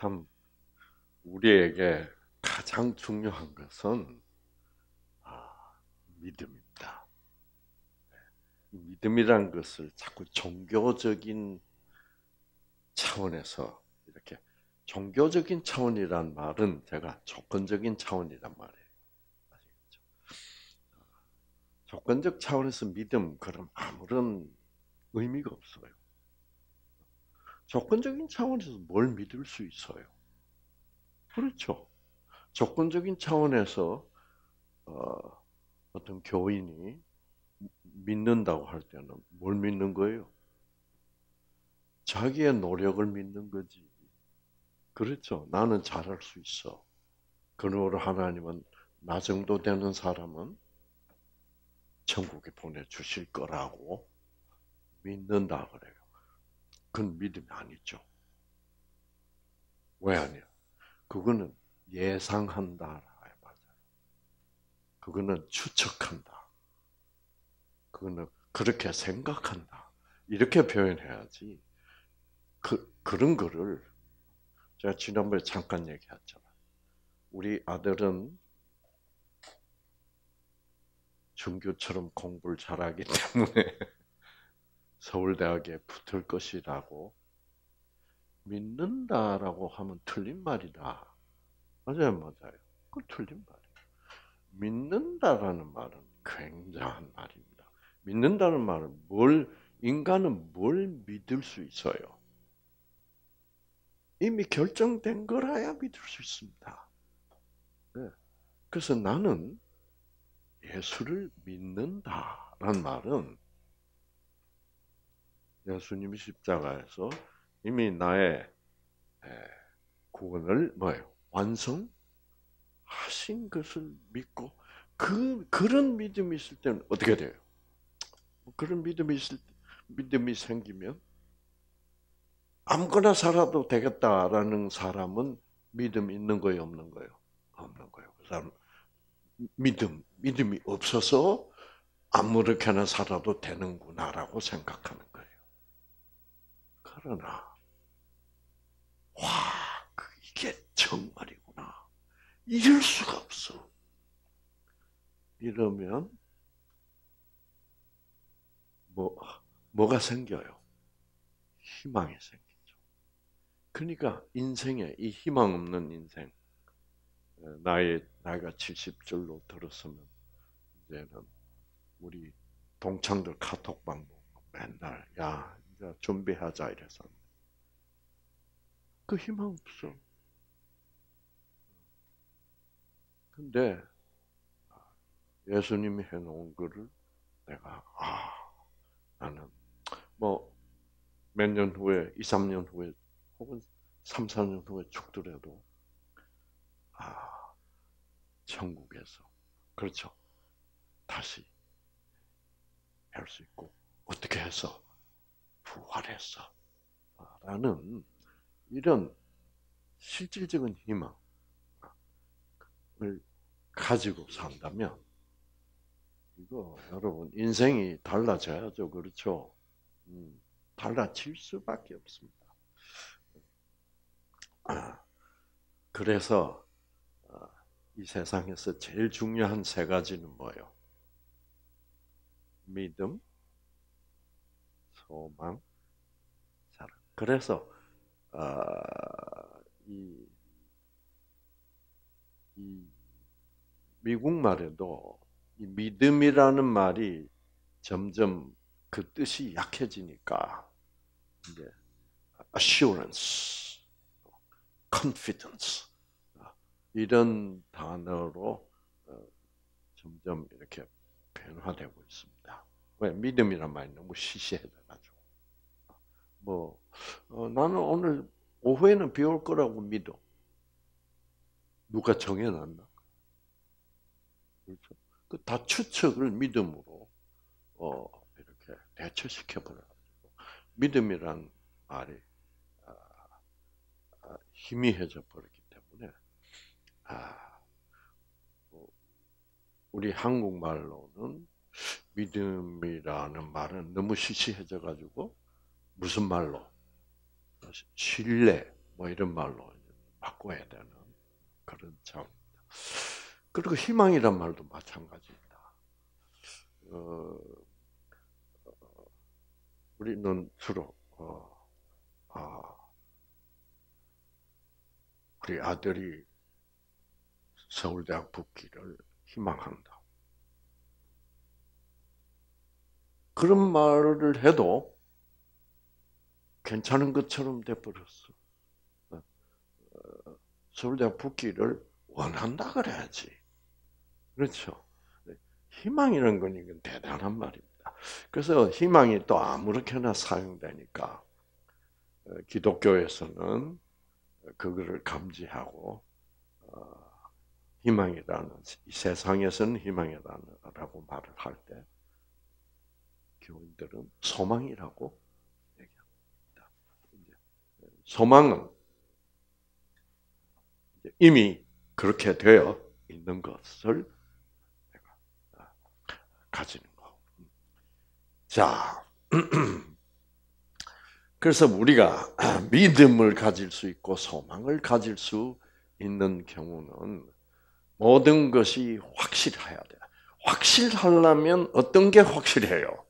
참 우리에게 가장 중요한 것은 믿음입니다. 믿음이란 것을 자꾸 종교적인 차원에서 이렇게 종교적인 차원이란 말은 제가 조건적인 차원이란 말이에요. 아시겠죠? 조건적 차원에서 믿음 그럼 아무런 의미가 없어요. 조건적인 차원에서 뭘 믿을 수 있어요? 그렇죠. 조건적인 차원에서 어떤 교인이 믿는다고 할 때는 뭘 믿는 거예요? 자기의 노력을 믿는 거지. 그렇죠. 나는 잘할 수 있어. 그러므로 하나님은 나 정도 되는 사람은 천국에 보내주실 거라고 믿는다 그래요. 그건 믿음이 아니죠. 왜 아니야? 그거는 예상한다. 맞아요. 그거는 추측한다. 그거는 그렇게 생각한다. 이렇게 표현해야지. 그런 거를 제가 지난번에 잠깐 얘기했잖아요. 우리 아들은 준규처럼 공부를 잘하기 때문에 서울대학에 붙을 것이라고 믿는다라고 하면 틀린 말이다. 맞아요, 맞아요. 그 틀린 말이에요. 믿는다라는 말은 굉장한 말입니다. 믿는다는 말은 인간은 뭘 믿을 수 있어요? 이미 결정된 거라야 믿을 수 있습니다. 네. 그래서 나는 예수를 믿는다라는 말은 예수님이 십자가에서 이미 나의 구원을 뭐예요? 완성하신 것을 믿고 그런 믿음이 있을 때는 어떻게 돼요? 그런 믿음이 생기면 아무거나 살아도 되겠다라는 사람은 믿음 있는 거예요, 없는 거예요? 없는 거예요. 그 사람 믿음이 없어서 아무렇게나 살아도 되는구나라고 생각하는 거예요. 그러나 와, 이게 정말이구나. 이럴 수가 없어. 이러면 뭐 뭐가 생겨요? 희망이 생기죠. 그러니까 인생에 이 희망 없는 인생, 나이가 70줄로 들었으면 이제는 우리 동창들 카톡방 보고 맨날 야 이제 준비하자 이래서 그 희망 없어. 근데 예수님이 해놓은 거를 내가 나는 뭐 몇 년 후에 2, 3년 후에 혹은 3, 4년 후에 죽더라도 아 천국에서 그렇죠. 다시 할 수 있고 어떻게 해서 부활했어 라는 이런 실질적인 희망을 가지고 산다면 이거 여러분 인생이 달라져야죠. 그렇죠? 달라질 수밖에 없습니다. 그래서 이 세상에서 제일 중요한 세 가지는 뭐예요? 믿음, 소망, 사랑. 그래서 아, 이, 이 미국 말에도 이 믿음이라는 말이 점점 그 뜻이 약해지니까 이제 assurance, confidence 이런 단어로 점점 이렇게 변화되고 있습니다. 왜 믿음이란 말이 너무 시시해져가지고 뭐 나는 오늘 오후에는 비 올 거라고 믿어. 누가 정해놨나? 그렇죠? 그 다 추측을 믿음으로 이렇게 대처시켜 버려가지고 믿음이란 말이 아, 희미해져 버렸기 때문에 뭐 우리 한국말로는 믿음이라는 말은 너무 시시해져 가지고 무슨 말로 신뢰 뭐 이런 말로 바꿔야 되는 그런 차원입니다. 그리고 희망이란 말도 마찬가지입니다. 우리는 주로 우리 아들이 서울대학 붙기를 희망한다. 그런 말을 해도 괜찮은 것처럼 돼버렸어. 서울대학 붙기를 원한다 그래야지. 그렇죠. 희망이라는 건 이건 대단한 말입니다. 그래서 희망이 또 아무렇게나 사용되니까 기독교에서는 그거를 감지하고 희망이라는 이 세상에서는 희망이라고 말을 할 때 교인들은 소망이라고 얘기합니다. 소망은 이미 그렇게 되어 있는 것을 가지는 거. 자, 그래서 우리가 믿음을 가질 수 있고 소망을 가질 수 있는 경우는 모든 것이 확실해야 돼. 확실하려면 어떤 게 확실해요?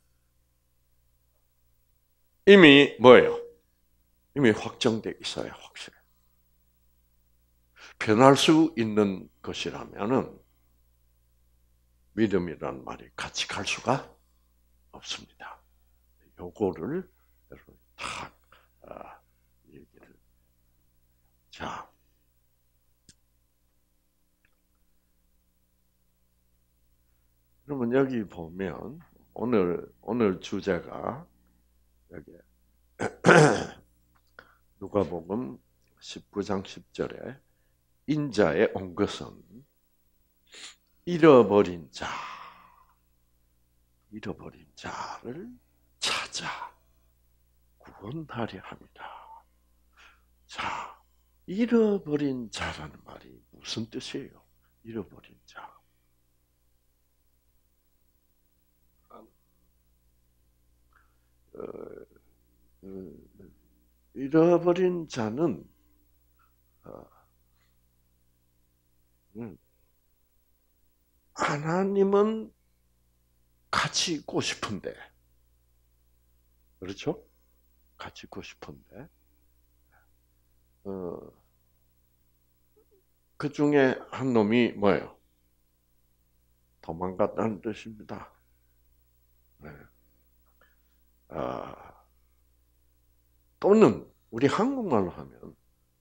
이미 뭐예요? 이미 확정돼 있어야 확실해. 변할 수 있는 것이라면은 믿음이라는 말이 같이 갈 수가 없습니다. 요거를 여러분 다 얘기를. 자, 그러면 여기 보면 오늘 주제가 여기 누가복음 19장 10절에 인자에 온 것은 잃어버린 자를 찾아 구원하려 합니다. 자, 잃어버린 자라는 말이 무슨 뜻이에요? 잃어버린 자. 잃어버린 자는 하나님은 같이 있고 싶은데, 그렇죠? 같이 있고 싶은데, 그 중에 한 놈이 뭐예요? 도망갔다는 뜻입니다. 네. 또는 우리 한국말로 하면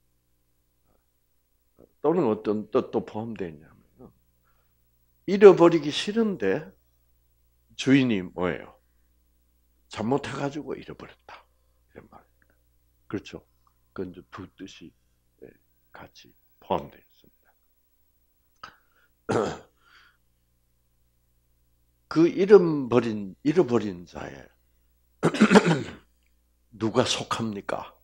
또는 어떤 뜻도 포함되어 있냐면 잃어버리기 싫은데 주인이 뭐예요? 잘못해가지고 잃어버렸다. 이런 말입니다. 그렇죠? 그 이제 두 뜻이 같이 포함되어 있습니다. 그 잃어버린 자에 누가 속합니까?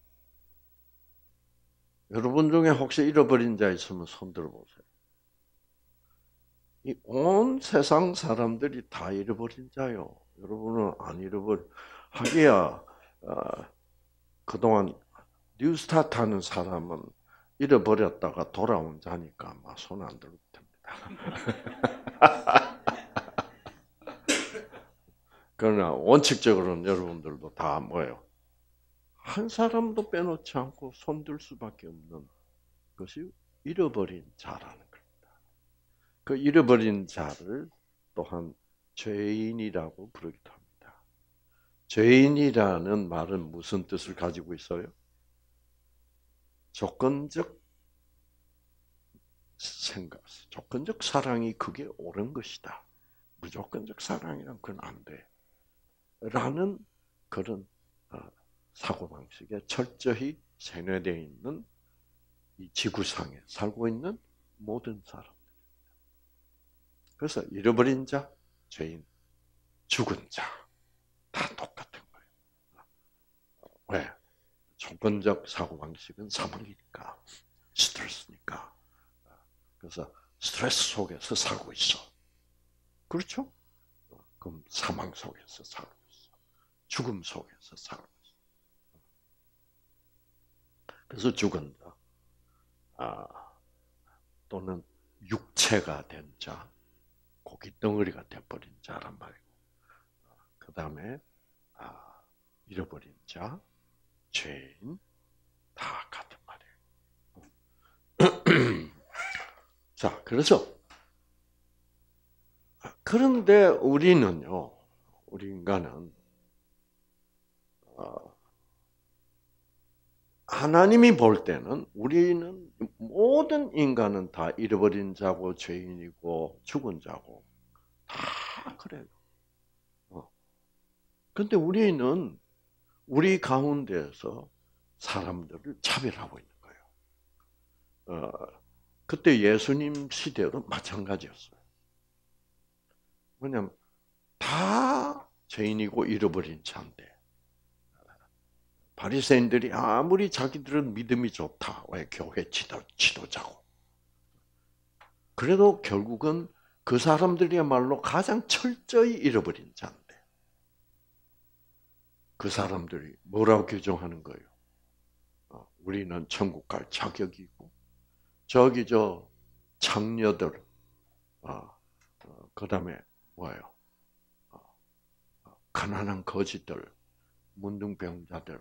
여러분 중에 혹시 잃어버린 자 있으면 손 들어보세요. 이 온 세상 사람들이 다 잃어버린 자요. 여러분은 안 하기야 그동안 뉴스타트 하는 사람은 잃어버렸다가 돌아온 자니까 아마 손 안 들어도 됩니다. 그러나 원칙적으로는 여러분들도 다 뭐예요? 한 사람도 빼놓지 않고 손들 수밖에 없는 것이 잃어버린 자라는 겁니다. 그 잃어버린 자를 또한 죄인이라고 부르기도 합니다. 죄인이라는 말은 무슨 뜻을 가지고 있어요? 조건적 생각, 조건적 사랑이 그게 옳은 것이다. 무조건적 사랑이란 그건 안 돼. 라는 그런 사고방식에 철저히 세뇌되어 있는 이 지구상에 살고 있는 모든 사람들. 그래서 잃어버린 자, 죄인, 죽은 자, 다 똑같은 거예요. 왜? 조건적 사고방식은 사망이니까, 스트레스니까. 그래서 스트레스 속에서 살고 있어. 그렇죠? 그럼 사망 속에서 살고 있어. 죽음 속에서 살고 있어. 그래서 죽은 자. 아, 또는 육체가 된 자, 고기 덩어리가 돼버린 자란 말이고, 그 다음에 잃어버린 자, 죄인 다 같은 말이에요. 자, 그래서 그런데 우리는요, 우리 인간은 하나님이 볼 때는 우리는 모든 인간은 다 잃어버린 자고 죄인이고 죽은 자고 다 그래요. 근데 우리는 우리 가운데에서 사람들을 차별하고 있는 거예요. 그때 예수님 시대도 마찬가지였어요. 왜냐하면 다 죄인이고 잃어버린 자인데 바리새인들이 아무리 자기들은 믿음이 좋다, 왜 교회 지도자고, 그래도 결국은 그 사람들이야말로 가장 철저히 잃어버린 자인데 그 사람들이 뭐라고 규정하는 거예요? 우리는 천국 갈 자격이고 저기 저 창녀들, 그다음에 뭐예요? 가난한 거지들, 문둥병자들,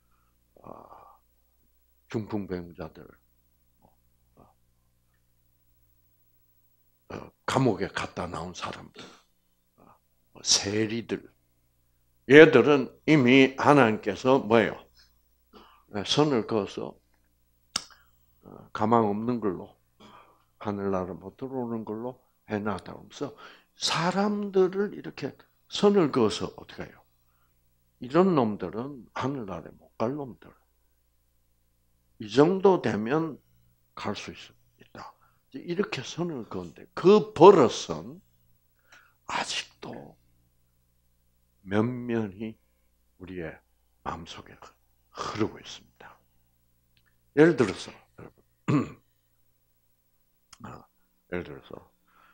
중풍병자들, 감옥에 갔다 나온 사람들, 세리들, 얘들은 이미 하나님께서 뭐예요? 선을 그어서 가망 없는 걸로 하늘나라 못 들어오는 걸로 해놨다. 그러면서 사람들을 이렇게 선을 그어서 어떻게 해요? 이런 놈들은 하늘나라에 못 갈 놈들. 이 정도 되면 갈 수 있다. 이렇게 선을 그었는데 그 버릇은 아직도 면면히 우리의 마음속에 흐르고 있습니다. 예를 들어서 여러분, 예를 들어서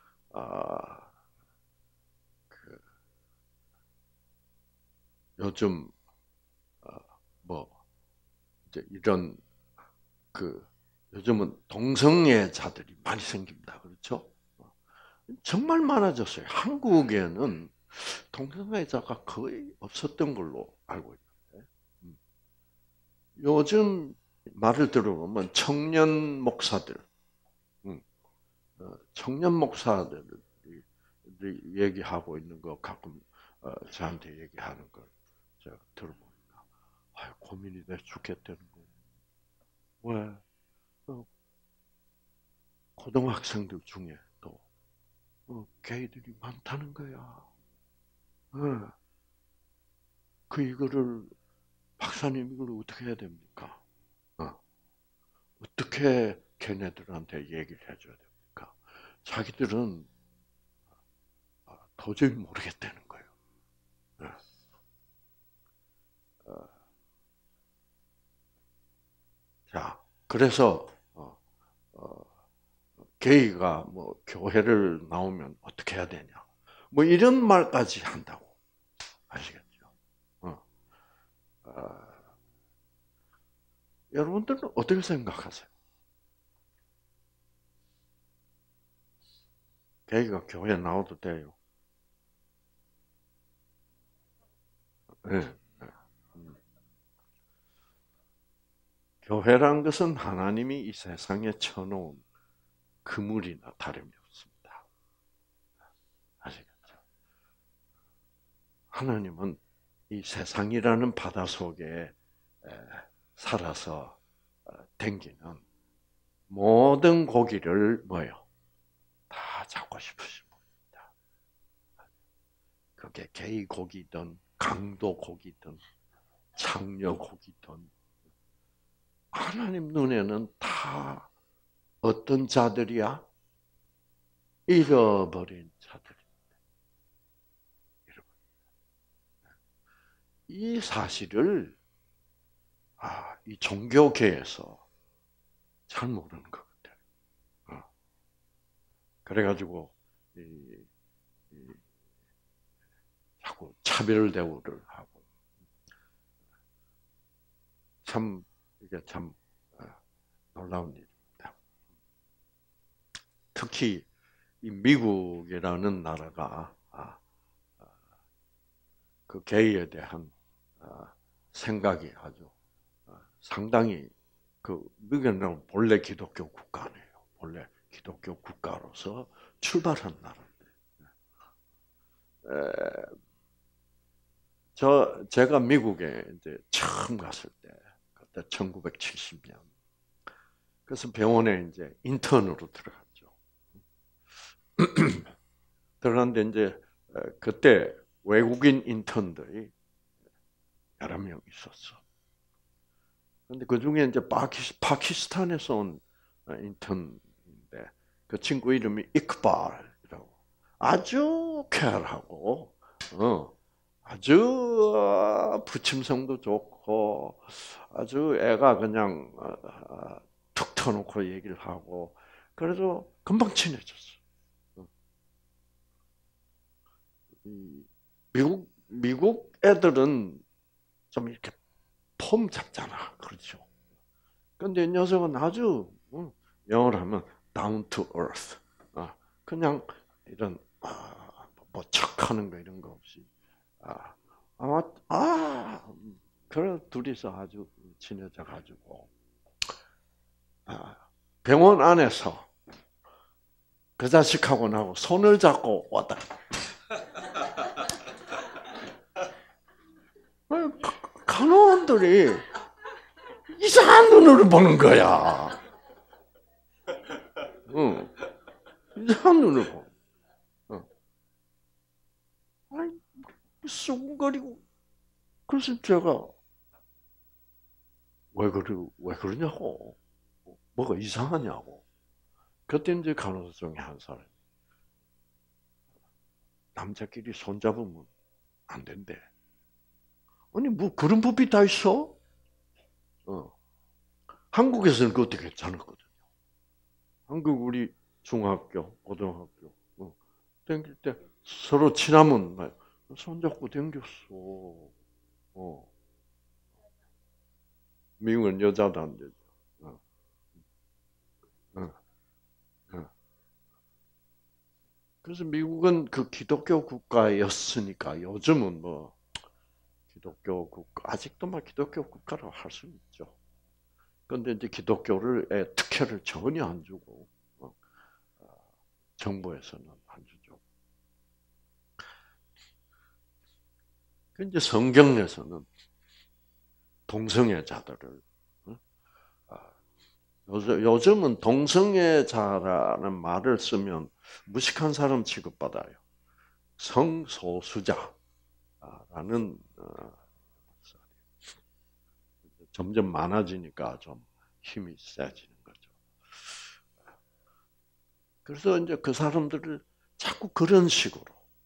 요즘 뭐 이제 이런 요즘은 동성애자들이 많이 생깁니다. 그렇죠? 정말 많아졌어요. 한국에는 동성애자가 거의 없었던 걸로 알고 있는데 요즘 말을 들어보면 청년 목사들, 청년 목사들이 얘기하고 있는 거 가끔 저한테 얘기하는 걸 제가 들어보니까 고민이 돼 죽겠다는 거예요. 왜? 고등학생들 중에도 게이들이 많다는 거야. 이거를 박사님 이걸 어떻게 해야 됩니까? 어떻게 걔네들한테 얘기를 해줘야 됩니까? 자기들은 도저히 모르겠다는 거예요. 자, 그래서 게이가 뭐 교회를 나오면 어떻게 해야 되냐? 뭐 이런 말까지 한다고 아시겠죠? 여러분들은 어떻게 생각하세요? 게이가 교회 나와도 돼요? 네. 교회란 것은 하나님이 이 세상에 쳐놓은 그물이나 다름이 없습니다. 아시겠죠? 하나님은 이 세상이라는 바다 속에 살아서 댕기는 모든 고기를 뭐요? 다 잡고 싶으신 분입니다. 그게 개의 고기든 강도 고기든 창녀 고기든 하나님 눈에는 다 어떤 자들이야? 잃어버린 자들입니다. 이 사실을 이 종교계에서 잘 모르는 것 같아요. 그래가지고 자꾸 차별 대우를 하고 참 이게 참 놀라운 일입니다. 특히 이 미국이라는 나라가 그 게이에 대한 생각이 아주 상당히 미국은 본래 기독교 국가네요. 본래 기독교 국가로서 출발한 나라인데. 제가 미국에 이제 처음 갔을 때, 그때 1970년. 그래서 병원에 이제 인턴으로 들어갔죠. 들어갔는데 이제 그때 외국인 인턴들이 여러 명 있었어. 그런데 그 중에 이제 파키스탄에서 온 인턴인데 그 친구 이름이 이크발이라고 아주 쾌활하고 아주 부침성도 좋고 아주 애가 그냥 툭 터놓고 얘기를 하고 그래서 금방 친해졌어. 미국 애들은 좀 이렇게 폼 잡잖아, 그렇죠? 근데 이 녀석은 아주 영어로 하면 down to earth, 그냥 이런 뭐 척하는 거 이런 거 없이 그래 둘이서 아주 친해져 가지고 병원 안에서 그 자식하고 나하고 손을 잡고 왔다. 간호원들이 이상한 눈으로 보는 거야. 응. 이상한 눈으로 보. 아니, 수근거리고. 그래서 제가 왜 그러냐고. 뭐가 이상하냐고. 그때 이제 간호사 중에 한 사람. 남자끼리 손잡으면 안 된대. 아니, 뭐 그런 법이 다 있어? 한국에서는 그것도 괜찮았거든요. 한국 우리 중학교, 고등학교 댕길 때 서로 친하면 막 손잡고 댕겼어. 미국은 여자도 안 되죠. 그래서 미국은 그 기독교 국가였으니까 요즘은 뭐 기독교 국가 아직도 막 기독교 국가라고 할 수 있죠. 그런데 이제 기독교를 특혜를 전혀 안 주고 정부에서는 안 주죠. 그 이제 성경에서는 동성애자들을 요즘은 동성애자라는 말을 쓰면 무식한 사람 취급받아요. 성소수자라는 점점 많아지니까 좀 힘이 세지는 거죠. 그래서 이제 그 사람들을 자꾸 그런 식으로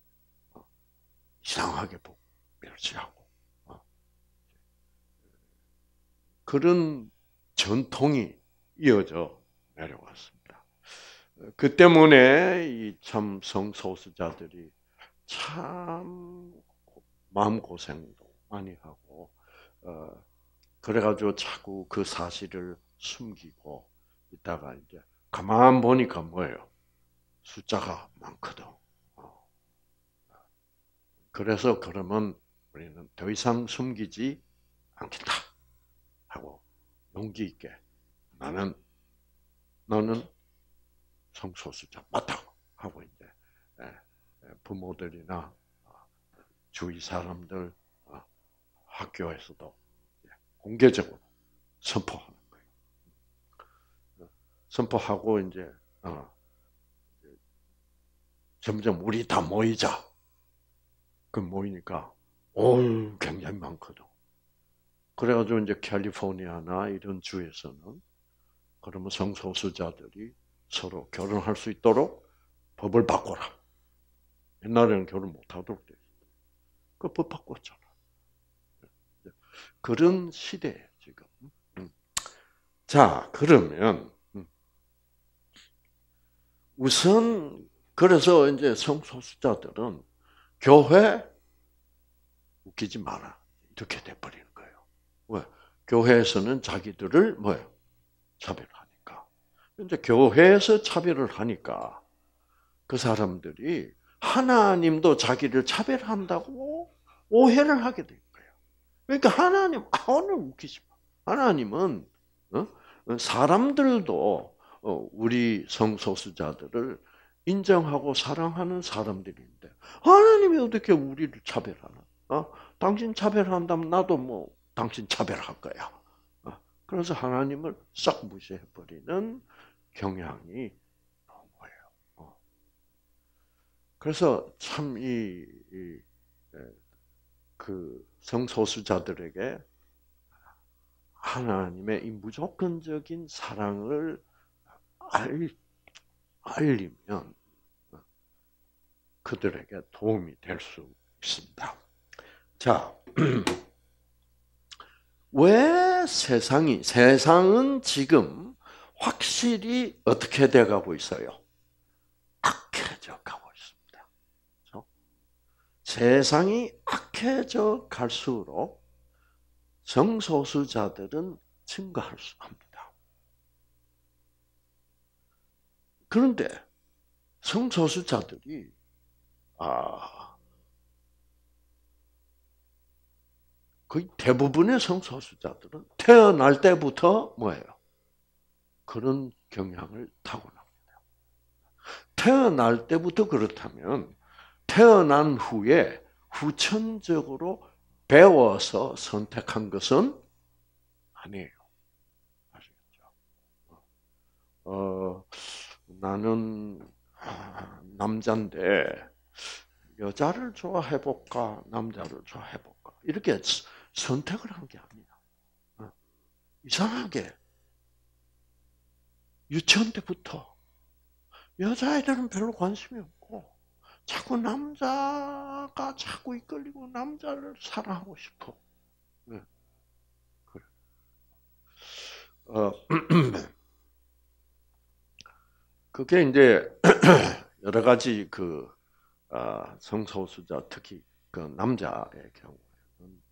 이상하게 멸시하고 그런 전통이 이어져 내려왔습니다. 그 때문에 이 참 성소수자들이 참 마음 고생도 많이 하고 그래가지고 자꾸 그 사실을 숨기고 있다가 이제 가만 보니까 뭐예요? 숫자가 많거든. 그래서 그러면 우리는 더 이상 숨기지 않겠다 하고 용기 있게 너는 성소수자 맞다 하고 이제 부모들이나 주위 사람들 학교에서도 공개적으로 선포하는 거예요. 선포하고 이제 점점 우리 다 모이자. 그 모이니까 굉장히 많거든. 그래가지고 이제 캘리포니아나 이런 주에서는 그러면 성소수자들이 서로 결혼할 수 있도록 법을 바꿔라. 옛날에는 결혼 못하도록 돼 있어. 그 법 바꿨잖아. 그런 시대예요 지금. 자 그러면 우선 그래서 이제 성소수자들은 교회 웃기지 마라 이렇게 돼버리는 거예요. 왜? 교회에서는 자기들을 뭐예요? 차별하니까. 이제 교회에서 차별을 하니까 그 사람들이 하나님도 자기를 차별한다고 오해를 하게 된 거예요. 그러니까 하나님, 오늘 웃기지 마. 하나님은 사람들도 우리 성소수자들을 인정하고 사랑하는 사람들인데 하나님이 어떻게 우리를 차별하나? 당신 차별한다면 나도 뭐 당신 차별할 거야. 그래서 하나님을 싹 무시해버리는 경향이 나온 거예요. 그래서 참 그 성소수자들에게 하나님의 이 무조건적인 사랑을 알리면 그들에게 도움이 될 수 있습니다. 자, 왜 세상은 지금 확실히 어떻게 돼가고 있어요? 악해져 가고 있습니다. 그렇죠? 세상이 악해져 갈수록 성소수자들은 증가할 수 합니다. 그런데 성소수자들이 거의 대부분의 성소수자들은 태어날 때부터 뭐예요? 그런 경향을 타고납니다. 태어날 때부터 그렇다면 태어난 후에 후천적으로 배워서 선택한 것은 아니에요. 아시겠죠? 나는 남자인데 여자를 좋아해볼까, 남자를 좋아해볼까 이렇게 선택을 한 게 아니야. 이상하게 유치원 때부터 여자애들은 별로 관심이 없고 자꾸 남자가 자꾸 이끌리고 남자를 사랑하고 싶어. 네. 그래. 그게 이제 여러 가지 성소수자 특히 그 남자의 경우에는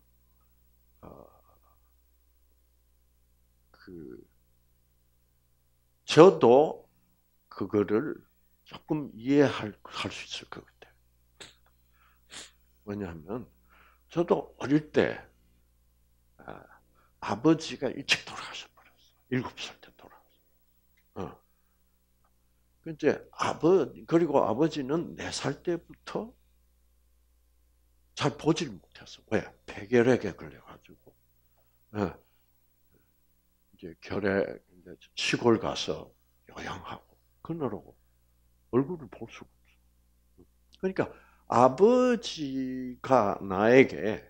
저도 그거를 조금 이해할 수 있을 것 같아요. 왜냐하면 저도 어릴 때 아버지가 일찍 돌아가셔 버렸어. 7살 때 돌아가셨어. 이제 그리고 아버지는 4살 때부터 잘 보지를 못했어. 왜? 폐결핵에 걸려가지고 이제 시골 가서 요양하고 그러느라고 얼굴을 볼 수가 없어. 그러니까 아버지가 나에게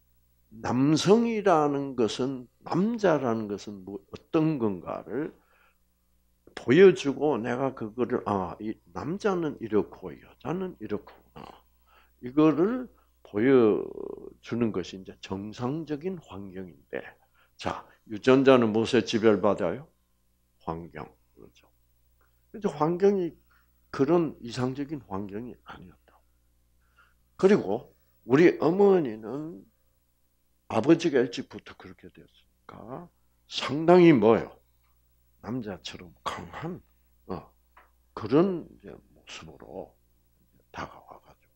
남성이라는 것은 남자라는 것은 뭐 어떤 건가를 보여주고 내가 그거를 이 남자는 이렇고 여자는 이렇구나 이거를 보여주는 것이 이제 정상적인 환경인데 자 유전자는 무엇에 지배받아요? 환경 그렇죠. 그래서 환경이 그런 이상적인 환경이 아니었다. 그리고 우리 어머니는 아버지가 일찍부터 그렇게 되었으니까 상당히 뭐예요? 남자처럼 강한 그런 이제 모습으로 다가와가지고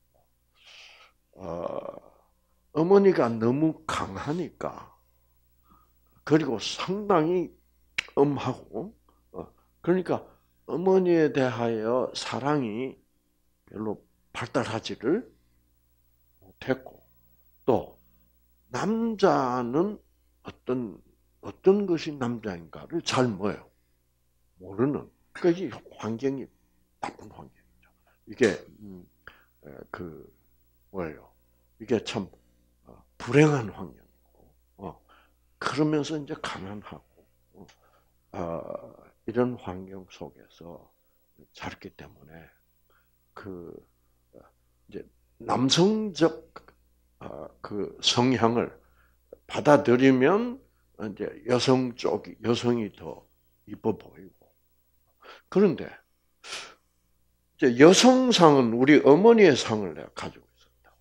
어머니가 너무 강하니까 그리고 상당히 엄하고 그러니까 어머니에 대하여 사랑이 별로 발달하지를 못했고 또 남자는 어떤 것이 남자인가를 잘 모르는 그 환경이 나쁜 환경이죠. 이게 뭐예요? 이게 참 불행한 환경이고 그러면서 이제 가난하고 이런 환경 속에서 자랐기 때문에 이제 남성적 그 성향을 받아들이면 이제 여성이 더 이뻐 보이고 그런데 이제 여성상은 우리 어머니의 상을 내가 가지고 있었다.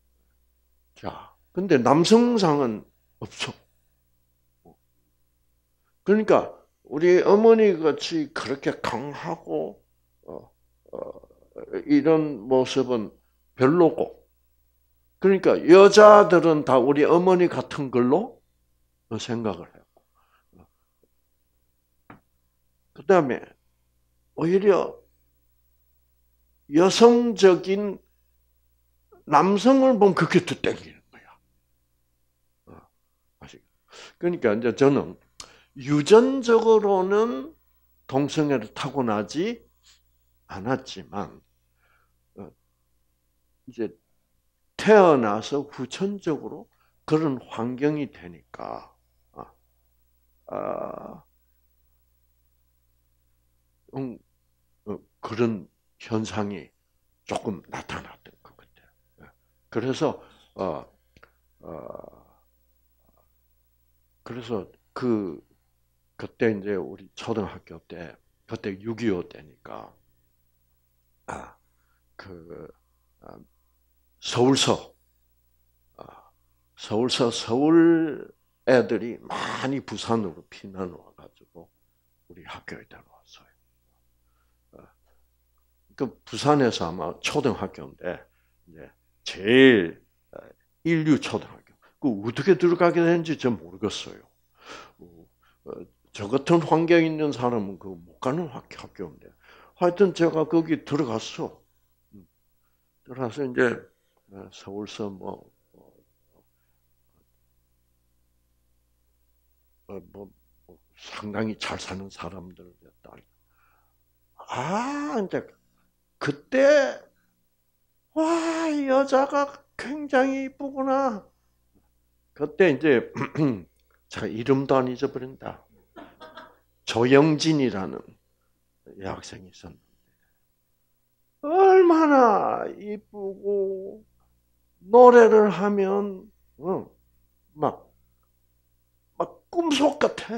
자, 근데 남성상은 없어. 그러니까 우리 어머니 같이 그렇게 강하고 어, 어, 이런 모습은 별로고, 그러니까 여자들은 다 우리 어머니 같은 걸로 생각을 했고, 그 다음에 오히려 여성적인 남성을 보면 그게 더 땡기는 거야. 아시겠죠? 그러니까 이제 저는 유전적으로는 동성애를 타고나지 않았지만, 이제 태어나서 후천적으로 그런 환경이 되니까, 아, 그런 현상이 조금 나타났던 것 같아요. 그래서 어, 어, 그래서 그때 이제 우리 초등학교 때 그때 6.25 때니까 아, 그 아, 서울서 서울서 서울 애들이 많이 부산으로 피난 와가지고 우리 학교에 들어왔어요. 그 부산에서 아마 초등학교인데 이제 제일 인류 초등학교. 그 어떻게 들어가게 되는지 전 모르겠어요. 어, 저 같은 환경에 있는 사람은 그 못 가는 학교인데. 하여튼 제가 거기 들어갔어. 들어가서 이제 서울서 뭐 상당히 잘 사는 사람들이었다. 이제 그때 와 여자가 굉장히 이쁘구나. 그때 이제 제가 이름도 안 잊어버린다. 조영진이라는 여학생이 있었는데 얼마나 이쁘고 노래를 하면 막, 막 꿈속 같아.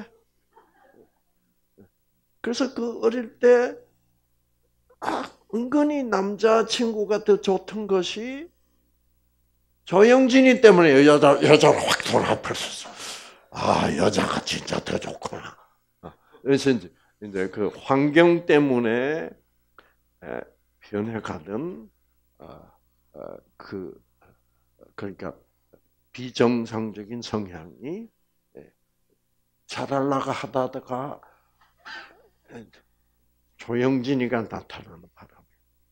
그래서 그 어릴 때 은근히 남자친구가 더 좋던 것이 조영진이 때문에 여자로 확 돌아버렸어. 여자가 진짜 더 좋구나. 그래서 이제 그 환경 때문에 변해가는 그 그러니까 비정상적인 성향이 잘하려고 하다가 조영진이가 나타나는 바람에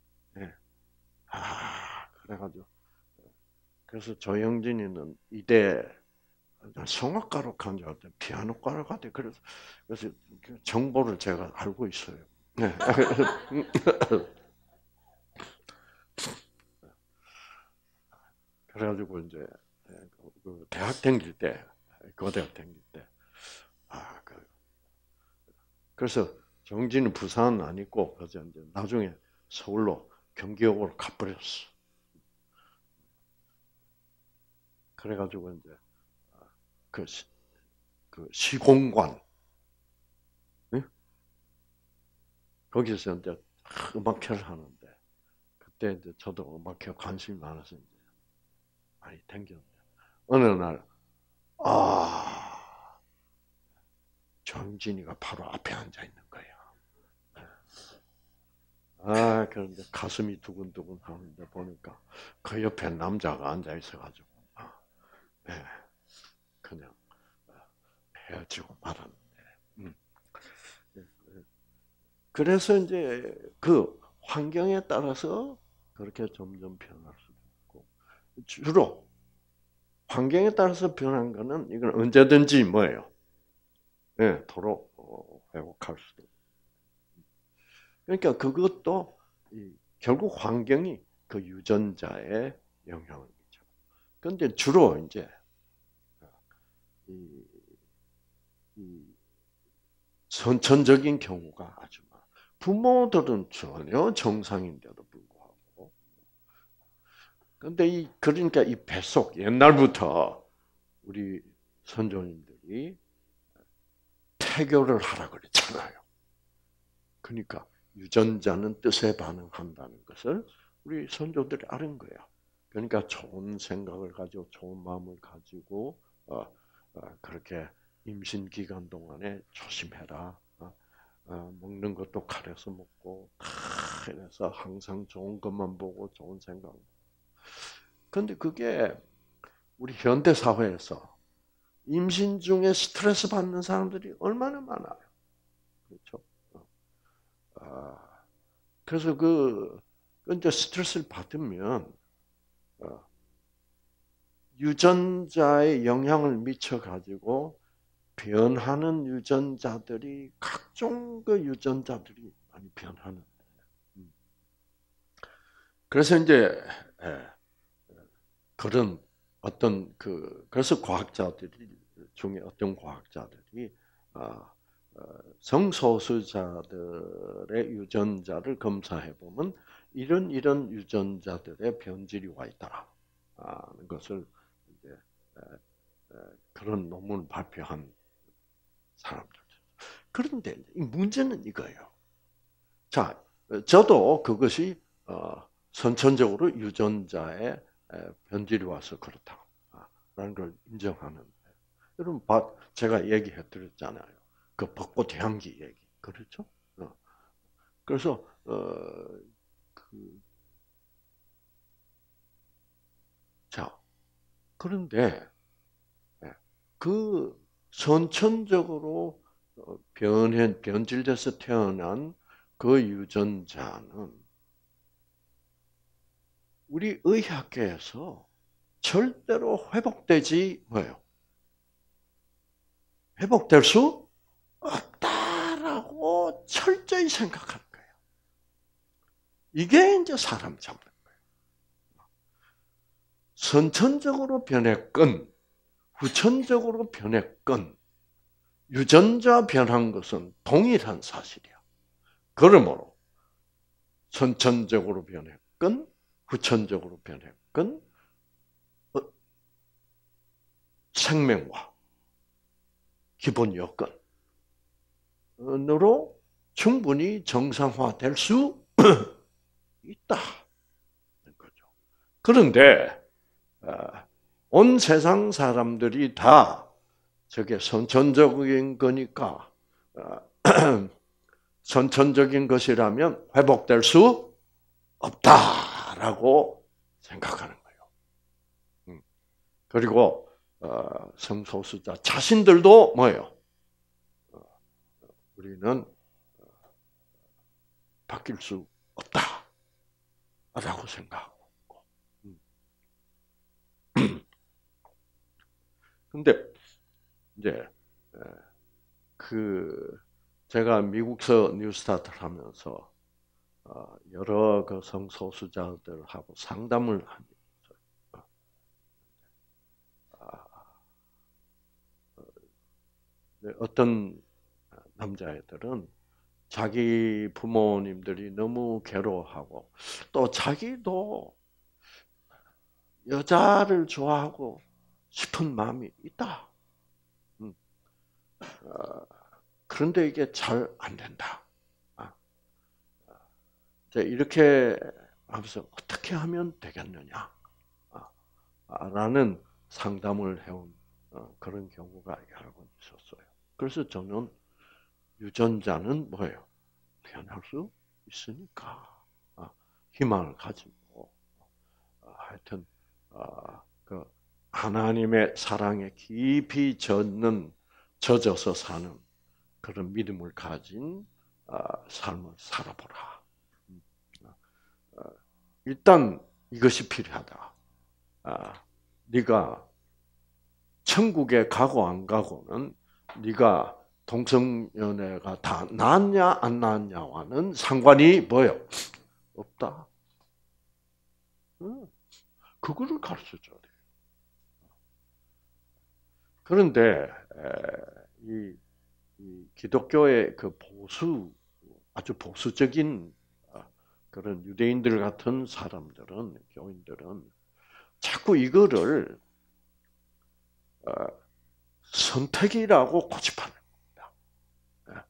그래가지고 그래서 조영진이는 이대 성악가로 간 줄 알았더니 피아노과로 갔대. 그래서 그 정보를 제가 알고 있어요. 네. 그래가지고 이제 그 대학 다닐 때, 고대학 다닐 때, 그래서 정진은 부산 안 있고 그래서 이제 나중에 서울로 경기역으로 가버렸어. 그래가지고 이제 그, 그 시공관 거기서 이제 음악회를 하는데 그때 이제 저도 음악회 관심이 많아서 이제 많이 댕겼는데 어느 날 정진이가 바로 앞에 앉아 있는 거야. 그런데 가슴이 두근두근 하는데 보니까 그 옆에 남자가 앉아 있어가지고 네, 그냥 헤어지고 말았는데. 그래서 이제 그 환경에 따라서 그렇게 점점 변할 수도 있고 주로 환경에 따라서 변한 거는 이건 언제든지 뭐예요? 네, 도로 회복할 수도. 그러니까 그것도 결국 환경이 그 유전자의 영향을 미쳐. 그런데 주로 이제 이, 이 선천적인 경우가 아주 많아. 부모들은 전혀 정상인데도 불구하고. 그런데 그러니까 이 뱃속 옛날부터 우리 선조님들이 태교를 하라 그랬잖아요. 그러니까 유전자는 뜻에 반응한다는 것을 우리 선조들이 아는 거야. 그러니까 좋은 생각을 가지고 좋은 마음을 가지고 그렇게 임신 기간 동안에 조심해라. 먹는 것도 가려서 먹고, 그래서 항상 좋은 것만 보고 좋은 생각. 근데 그게 우리 현대 사회에서 임신 중에 스트레스 받는 사람들이 얼마나 많아요. 그렇죠? 그래서 이제 스트레스를 받으면 유전자에 영향을 미쳐 가지고 변하는 유전자들이 각종 그 유전자들이 많이 변하는데. 그래서 이제 그런 어떤 그래서 과학자들이 중에 어떤 과학자들이 성소수자들의 유전자를 검사해 보면 이런 유전자들의 변질이 와 있다는 것을 이제 그런 논문을 발표한 사람들. 그런데 이 문제는 이거예요. 자, 저도 그것이 선천적으로 유전자에 변질이 와서 그렇다라는 걸 인정하는데, 여러분, 제가 얘기해 드렸잖아요. 그 벚꽃 향기 얘기. 그렇죠? 그래서, 자, 그런데, 그 선천적으로 변질돼서 태어난 그 유전자는 우리 의학계에서 절대로 회복되지 뭐예요? 회복될 수 없다라고 철저히 생각하는 거예요. 이게 이제 사람 잡는 거예요. 선천적으로 변했건 후천적으로 변했건 유전자 변한 것은 동일한 사실이야. 그러므로 선천적으로 변했건 후천적으로 변했건 생명과 기본 여건으로 충분히 정상화될 수 있다는 거죠. 그런데 온 세상 사람들이 다 저게 선천적인 거니까 선천적인 것이라면 회복될 수 없다라고 생각하는 거예요. 그리고 성소수자 자신들도 뭐예요? 우리는 바뀔 수 없다라고 생각하고. 근데 이제 제가 미국서 뉴스타트를 하면서 여러 그 성소수자들하고 상담을 합니다. 어떤 남자애들은 자기 부모님들이 너무 괴로워하고 또 자기도 여자를 좋아하고 싶은 마음이 있다. 그런데 이게 잘 안 된다. 이렇게 하면서 어떻게 하면 되겠느냐? 라는 상담을 해온 그런 경우가 여러 번 있었어요. 그래서 저는 유전자는 뭐예요? 변할 수 있으니까 희망을 가지고 하여튼 그 하나님의 사랑에 깊이 젖어서 사는 그런 믿음을 가진 삶을 살아보라. 일단 이것이 필요하다. 네가 천국에 가고 안 가고는 네가 동성연애가 다 낫냐 안 낫냐와는 상관이 뭐예요? 없다. 그거를 가르쳐줘야 돼요. 그런데 이 기독교의 그 아주 보수적인 그런 유대인들 같은 사람들은, 교인들은 자꾸 이거를 선택이라고 고집하는 겁니다.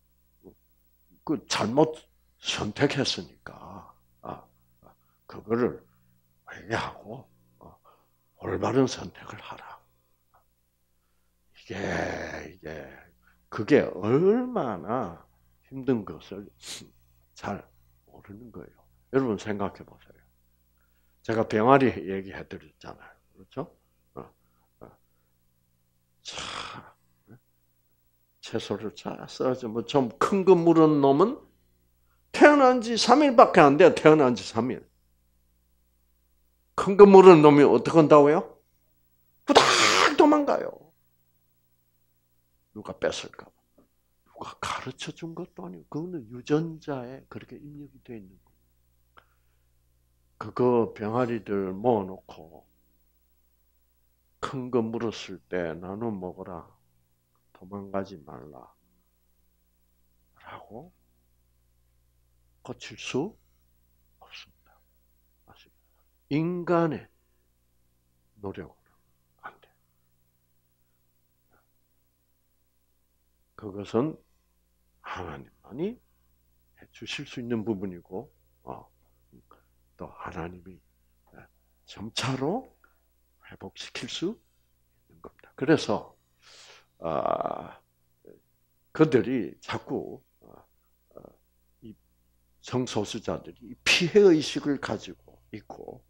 그 잘못 선택했으니까 그거를 회개하고 올바른 선택을 하라. 이게 그게 얼마나 힘든 것을 잘 모르는 거예요. 여러분 생각해 보세요. 제가 병아리 얘기해 드렸잖아요. 그렇죠? 어, 어. 자, 채소를 잘 써야지. 뭐 좀 큰 거 물은 놈은 태어난 지 3일밖에 안 돼요. 태어난 지 3일. 큰 거 물은 놈이 어떻게 한다고요? 후닥 도망가요. 누가 뺏을까 봐. 누가 가르쳐 준 것도 아니고, 그거는 유전자에 그렇게 입력이 되어 있는 거예요. 그거 병아리들 모아놓고, 큰 거 물었을 때 나눠 먹어라. 도망가지 말라. 라고 고칠 수 없습니다. 아십니까? 인간의 노력으로 안 돼. 그것은 하나님만이 해 주실 수 있는 부분이고, 또 하나님이 점차로 회복시킬 수 있는 겁니다. 그래서 그들이 자꾸 이 성소수자들이 피해 의식을 가지고 있고,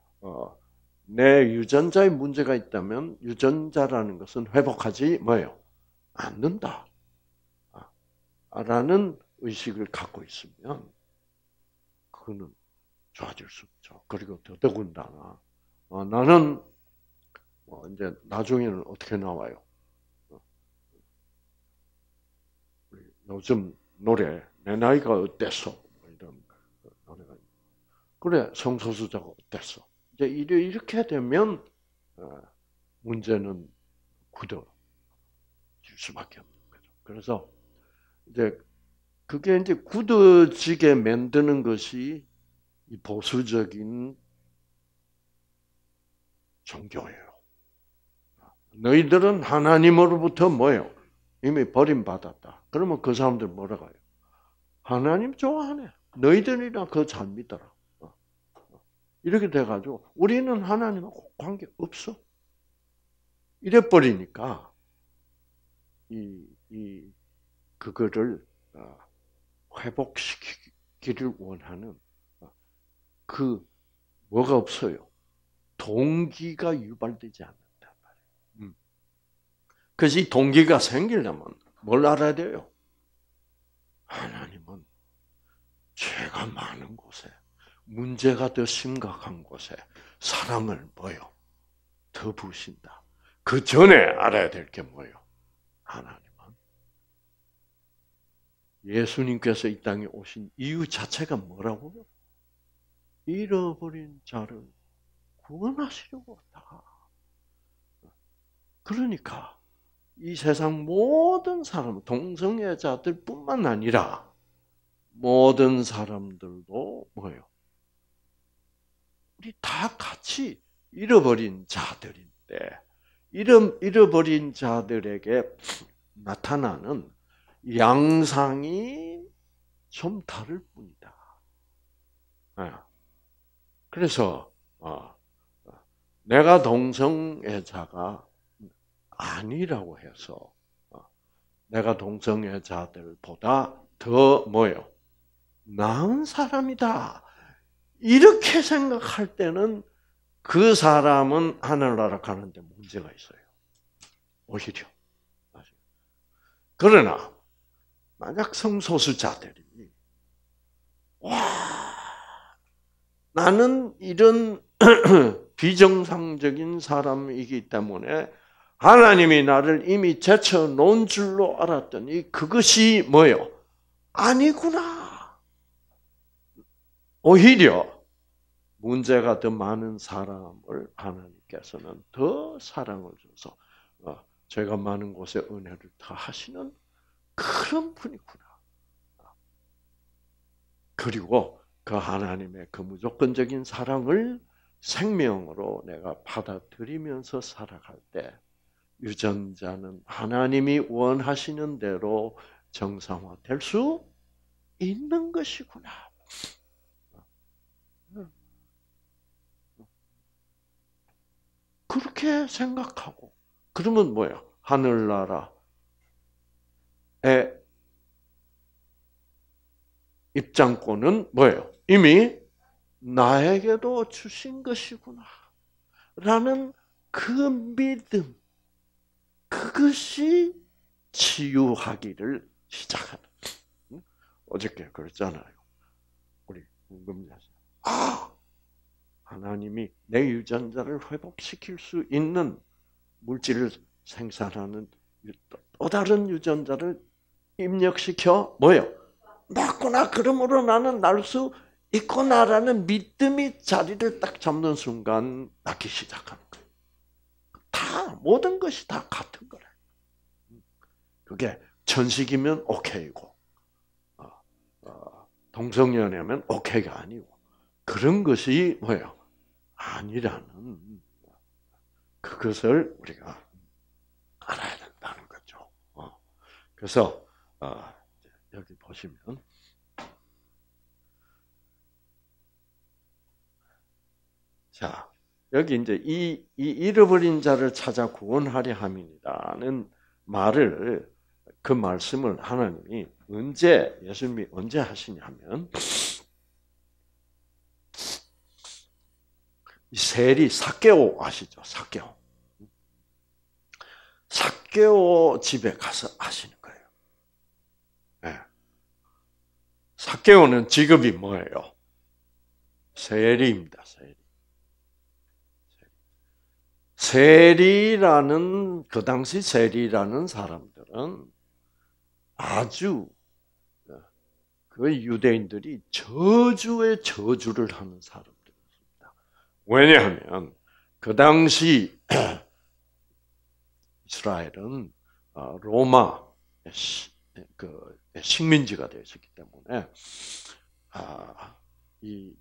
내 유전자에 문제가 있다면 유전자라는 것은 회복하지 뭐예요? 않는다. 라는 의식을 갖고 있으면 그거는 좋아질 수 없죠. 그리고 더더군다나 나는 이제 나중에는 어떻게 나와요? 요즘 노래 내 나이가 어땠어? 이런 노래가 그래 성소수자가 어땠어? 이제 이렇게 되면 문제는 굳어질 수밖에 없는 거죠. 그래서 이제 그게 이제 굳어지게 만드는 것이 이 보수적인 종교예요. 너희들은 하나님으로부터 뭐예요? 이미 버림받았다. 그러면 그 사람들 뭐라고 해요? 하나님 좋아하네. 너희들이나 그거 잘 믿어라. 이렇게 돼가지고 우리는 하나님하고 관계 없어. 이래 버리니까 그거를 회복시키기를 원하는 그 뭐가 없어요. 동기가 유발되지 않는단 말이에요. 그래서 이 동기가 생기려면 뭘 알아야 돼요? 하나님은 죄가 많은 곳에, 문제가 더 심각한 곳에 사랑을 뭐요? 더 부으신다. 그 전에 알아야 될 게 뭐예요? 하나님은 예수님께서 이 땅에 오신 이유 자체가 뭐라고요? 잃어버린 자를 구원하시려고 왔다. 그러니까 이 세상 모든 사람, 동성애자들뿐만 아니라 모든 사람들도 뭐예요? 우리 다 같이 잃어버린 자들인데 잃어버린 자들에게 나타나는 양상이 좀 다를 뿐이다. 그래서 내가 동성애자가 아니라고 해서 내가 동성애자들보다 더 뭐예요? 나은 사람이다. 이렇게 생각할 때는 그 사람은 하늘나라 가는데 문제가 있어요. 오히려. 그러나 만약 성소수자들이 와 나는 이런 비정상적인 사람이기 때문에 하나님이 나를 이미 제쳐놓은 줄로 알았더니 그것이 뭐예요? 아니구나. 오히려 문제가 더 많은 사람을 하나님께서는 더 사랑을 줘서 죄가 많은 곳에 은혜를 더 하시는 그런 분이구나. 그리고 그 하나님의 그 무조건적인 사랑을 생명으로 내가 받아들이면서 살아갈 때 유전자는 하나님이 원하시는 대로 정상화될 수 있는 것이구나. 그렇게 생각하고 그러면 뭐야? 하늘나라의 입장권은 뭐예요? 이미 나에게도 주신 것이구나. 라는 그 믿음, 그것이 치유하기를 시작하는. 어저께 그랬잖아요. 우리 궁금해하세요. 하나님이 내 유전자를 회복시킬 수 있는 물질을 생산하는 또 다른 유전자를 입력시켜 뭐예요? 맞구나. 그러므로 나는 날 수 있구나라는 믿음이 자리를 딱 잡는 순간 낫기 시작하는 거예요. 다 모든 것이 다 같은 거래. 그게 천식이면 오케이고 동성연애면 오케이가 아니고 그런 것이 뭐예요? 아니라는 그것을 우리가 알아야 된다는 거죠. 그래서 여기 보시면 자 여기 이제 이 잃어버린 자를 찾아 구원하려 함이니다는 말을 그 말씀을 하나님이 언제 예수님이 언제 하시냐면 이 세리 삭개오 아시죠? 삭개오. 삭개오 집에 가서 하시는 거예요. 네. 삭개오는 직업이 뭐예요? 세리입니다. 세리라는 그 당시 세리라는 사람들은 아주 그 유대인들이 저주의 저주를 하는 사람들입니다. 왜냐하면 그 당시 이스라엘은 로마 식민지가 되어 있었기 때문에 이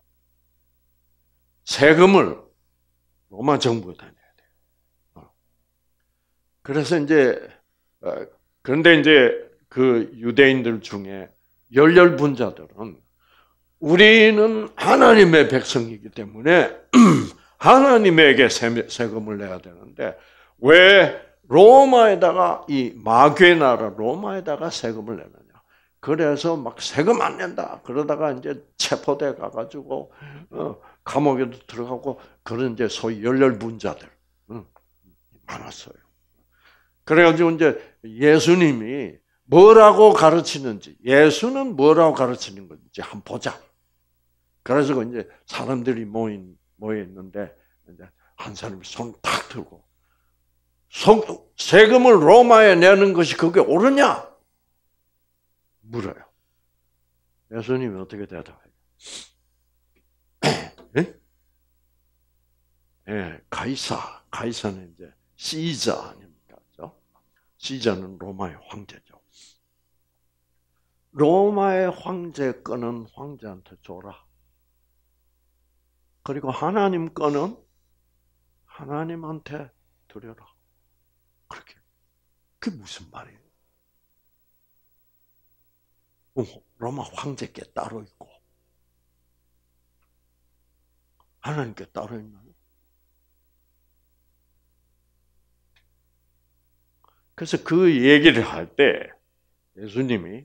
세금을 로마 정부가 내야 돼요. 그래서 이제 그런데 이제 그 유대인들 중에 열렬분자들은 우리는 하나님의 백성이기 때문에 하나님에게 세금을 내야 되는데 왜 로마에다가 이 마귀의 나라 로마에다가 세금을 내느냐? 그래서 막 세금 안 낸다. 그러다가 이제 체포돼 가가지고 감옥에도 들어가고 그런 이제 소위 열렬분자들 많았어요. 그래가지고 이제 예수님이 뭐라고 가르치는지, 예수는 뭐라고 가르치는 건지 한번 보자. 그래서 이제 사람들이 모여 있는데 이제 한 사람이 손 탁 들고 세금을 로마에 내는 것이 그게 옳으냐? 물어요. 예수님이 어떻게 대답해요? 예, 가이사는 이제 시저 아닙니까? 시저는 로마의 황제죠. 로마의 황제 거는 황제한테 줘라. 그리고 하나님 거는 하나님한테 드려라. 그렇게. 그게 무슨 말이에요? 로마 황제께 따로 있고 하나님께 따로 있나요? 그래서 그 얘기를 할 때 예수님이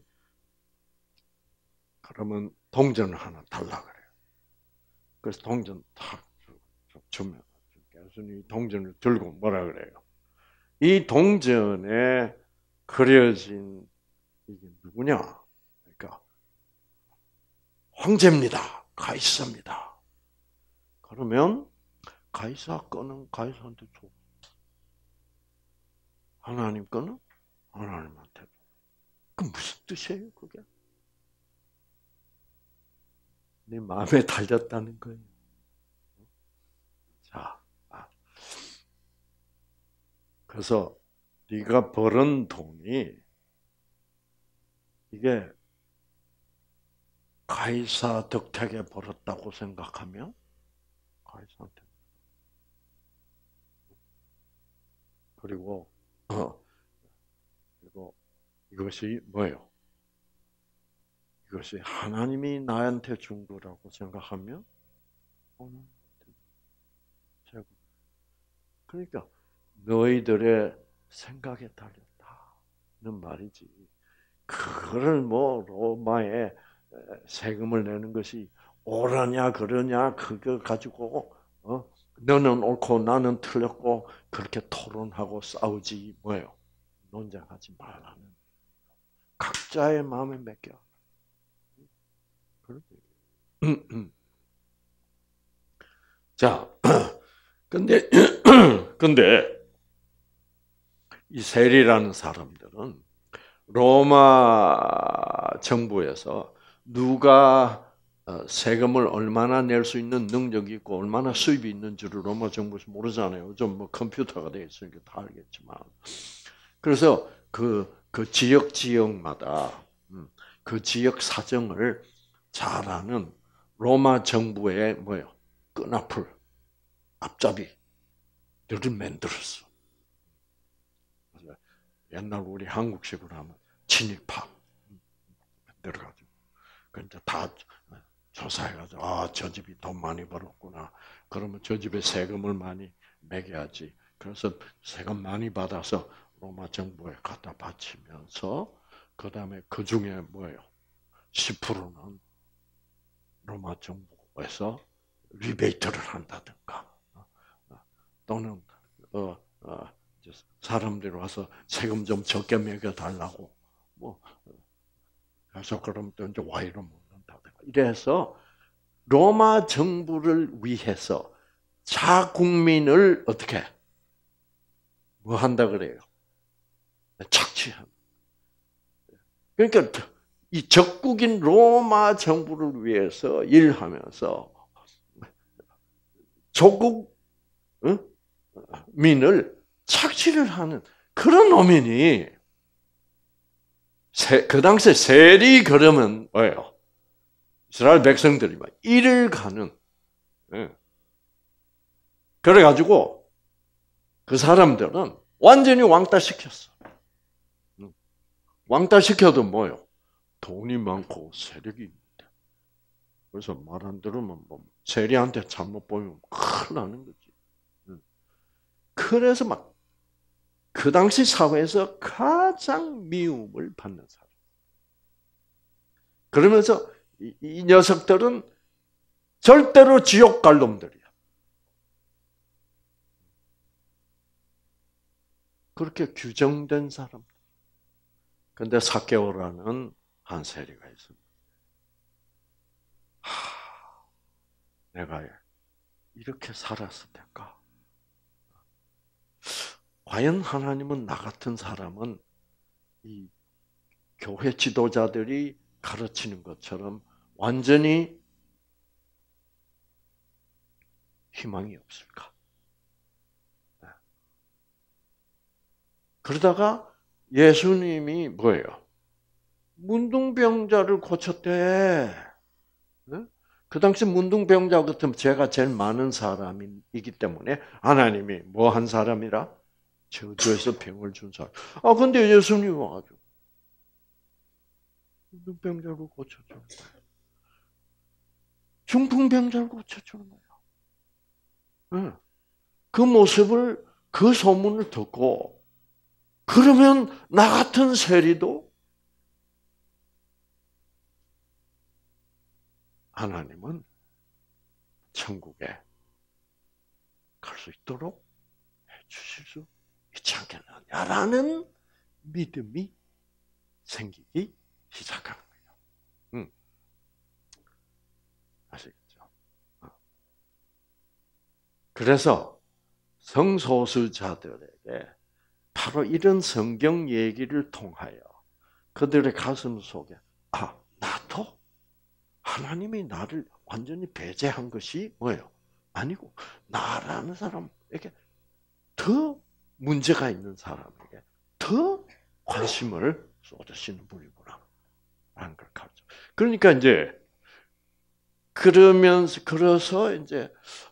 그러면 동전을 하나 달라 그래요. 그래서 동전 탁 주면 예수님이 동전을 들고 뭐라 그래요? 이 동전에 그려진 이게 누구냐? 그러니까 황제입니다. 가이사입니다. 그러면 가이사 거는 가이사한테 줘. 하나님 거는 하나님한테 줘. 그 무슨 뜻이에요, 그게? 네 마음에 달렸다는 거예요. 자, 그래서 네가 벌은 돈이 이게 가이사 덕택에 벌었다고 생각하면 가이사한테 그리고 이것이 뭐예요? 이것이 하나님이 나한테 준 거라고 생각하면 그러니까 너희들의 생각에 달렸다는 말이지. 그거를 뭐 로마에 세금을 내는 것이 옳으냐 그러냐 그거 가지고 너는 옳고 나는 틀렸고 그렇게 토론하고 싸우지 뭐예요. 논쟁하지 말라는. 각자의 마음에 맡겨. 자, 근데 이 세리라는 사람들은 로마 정부에서 누가 세금을 얼마나 낼 수 있는 능력이 있고 얼마나 수입이 있는지를 로마 정부에서 모르잖아요. 요즘 뭐 컴퓨터가 되어 있으니까 다 알겠지만. 그래서 그 지역마다 그 지역 사정을 잘 아는 로마 정부의 뭐요? 끈앞을 앞잡이들을 만들었어. 옛날 우리 한국식으로 하면 친일파 만들어가지고 그러니까 다 조사해가지고 저 집이 돈 많이 벌었구나. 그러면 저 집에 세금을 많이 매겨야지. 그래서 세금 많이 받아서 로마 정부에 갖다 바치면서 그 다음에 그 중에 뭐예요? 10%는 로마 정부에서 리베이트를 한다든가 또는 사람들이 와서 세금 좀 적게 매겨달라고 뭐 그래서 그럼 또 이제 와인을 먹는다든가 이래서 로마 정부를 위해서 자국민을 어떻게 뭐 한다 그래요? 착취한. 그러니까 이 적국인 로마 정부를 위해서 일하면서 조국 민을 착취를 하는 그런 놈이니 그 당시에 세리 그러면 뭐예요? 이스라엘 백성들이 막 일을 가는. 그래가지고 그 사람들은 완전히 왕따시켰어. 왕따시켜도 뭐요? 돈이 많고 세력이 있는데. 그래서 말 안 들으면 뭐 세리한테 잘못 보이면 큰일 나는 거지. 그래서 막 그 당시 사회에서 가장 미움을 받는 사람. 그러면서 이 녀석들은 절대로 지옥 갈 놈들이야. 그렇게 규정된 사람. 근데 삭개오라는 한 세리가 있습니다. 내가 이렇게 살았을 텐가? 과연 하나님은 나 같은 사람은 이 교회 지도자들이 가르치는 것처럼 완전히 희망이 없을까? 그러다가 예수님이 뭐예요? 문둥병자를 고쳤대. 그 당시 문둥병자 같으면 죄가 제일 많은 사람이기 때문에 하나님이 뭐 한 사람이라? 저주에서 병을 준 사람. 근데 예수님이 와가지고 문둥병자를 고쳐주는 거예요. 중풍병자를 고쳐주는 거예요. 그 모습을, 그 소문을 듣고 그러면 나 같은 세리도 하나님은 천국에 갈 수 있도록 해주실 수 있지 않겠느냐라는 믿음이 생기기 시작하는 거예요. 아시겠죠? 그래서 성소수자들에게 바로 이런 성경 얘기를 통하여 그들의 가슴 속에 나도 하나님이 나를 완전히 배제한 것이 뭐예요? 아니고 나라는 사람에게 더 문제가 있는 사람에게 더 관심을 쏟으시는 분이구나 라는 걸 가르쳐. 그러니까 이제 그래서 이제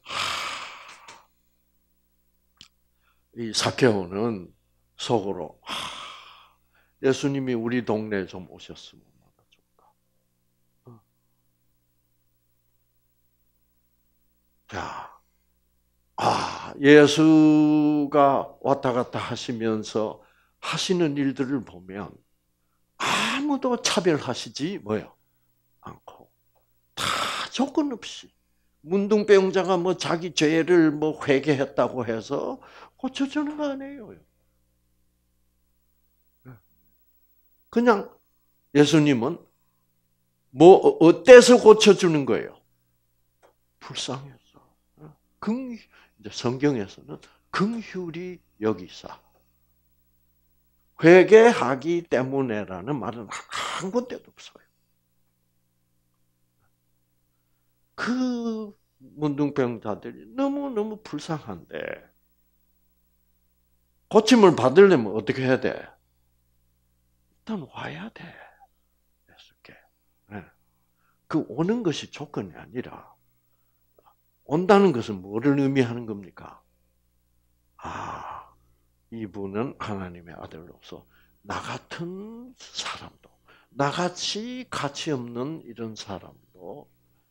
이 삭개오는 속으로 예수님이 우리 동네에 좀 오셨으면 좋을까. 자, 예수가 왔다 갔다 하시면서 하시는 일들을 보면 아무도 차별하시지 않고 다 조건 없이 문둥병자가 뭐 자기 죄를 뭐 회개했다고 해서 고쳐주는 거 아니에요. 그냥 예수님은 뭐 어때서 고쳐주는 거예요? 불쌍해서. 이제 성경에서는 긍휼히 여기사 회개하기 때문에라는 말은 한 군데도 없어요. 그 문둥병자들이 너무너무 불쌍한데 고침을 받으려면 어떻게 해야 돼? 일단 와야 돼. 예수께. 그 오는 것이 조건이 아니라 온다는 것은 뭐를 의미하는 겁니까? 이분은 하나님의 아들로서 나 같은 사람도, 나같이 가치 없는 이런 사람도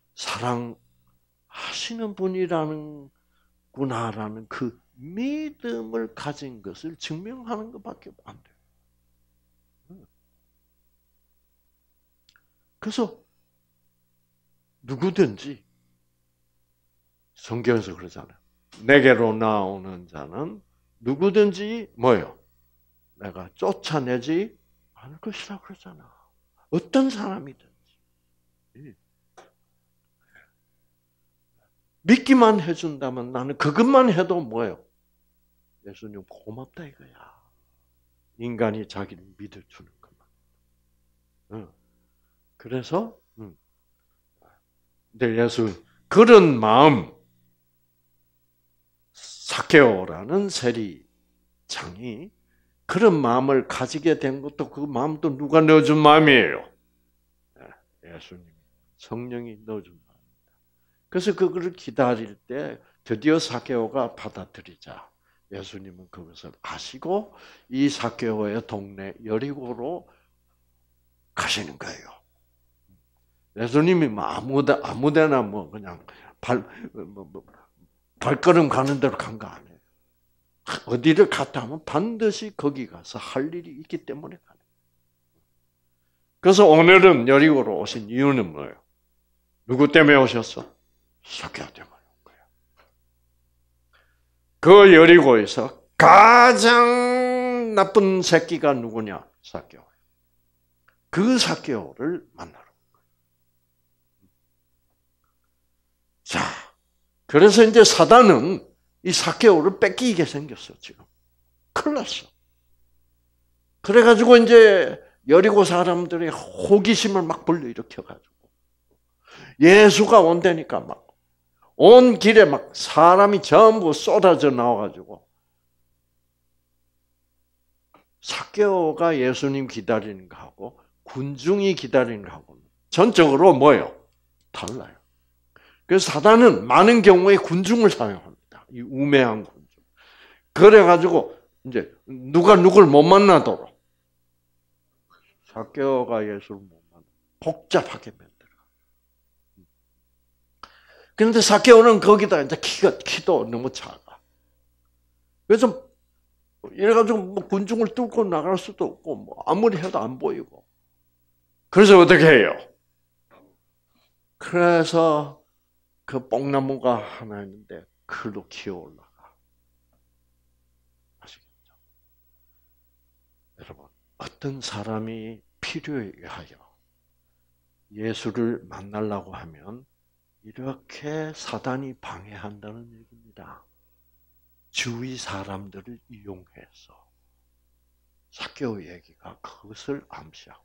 사랑하시는 분이라는 구나라는 그 믿음을 가진 것을 증명하는 것밖에 안 돼요. 그래서 누구든지 성경에서 그러잖아요. 내게로 나오는 자는 누구든지 내가 쫓아내지 않을 것이라 그러잖아. 어떤 사람이든지. 믿기만 해준다면 나는 그것만 해도 예수님 고맙다 이거야. 인간이 자기를 믿어주는 것만. 그래서 근데 예수 그런 마음 삭개오라는 세리장이 그런 마음을 가지게 된 것도 그 마음도 누가 넣어준 마음이에요? 예수님, 성령이 넣어준 마음입니다. 그래서 그거를 기다릴 때 드디어 삭개오가 받아들이자 예수님은 그것을 아시고 이 삭개오의 동네 여리고로 가시는 거예요. 예수님이 아무데나 그냥 발걸음 가는 대로 간 거 아니에요. 어디를 갔다 하면 반드시 거기 가서 할 일이 있기 때문에 가는 거예요. 그래서 오늘은 여리고로 오신 이유는 뭐예요? 누구 때문에 오셨어? 삭개오 때문에 온 거예요. 그 여리고에서 가장 나쁜 새끼가 누구냐? 삭개오. 그 삭개오를 만나러 온 거예요. 자, 그래서 이제 사단은 이 삭개오를 뺏기게 생겼어, 지금. 큰일 났어. 그래가지고 이제 여리고 사람들의 호기심을 막 불러일으켜가지고 예수가 온다니까 막 온 길에 막 사람이 전부 쏟아져 나와가지고 삭개오가 예수님 기다리는 거하고 군중이 기다리는 거하고는 전적으로 달라요. 그래서 사단은 많은 경우에 군중을 사용합니다. 이 우매한 군중. 그래가지고 이제 누가 누굴 못 만나도록 삭개오가 예수를 못 만나 복잡하게 만들어. 그런데 삭개오는 거기다 이제 키도 너무 작아. 그래서 이래가지고 군중을 뚫고 나갈 수도 없고 아무리 해도 안 보이고. 그래서 어떻게 해요? 그래서 그 뽕나무가 하나 있는데 글로 기어 올라가. 아시겠죠? 여러분, 어떤 사람이 필요에 의하여 예수를 만나려고 하면 이렇게 사단이 방해한다는 얘기입니다. 주위 사람들을 이용해서 삭개오 얘기가 그것을 암시하고.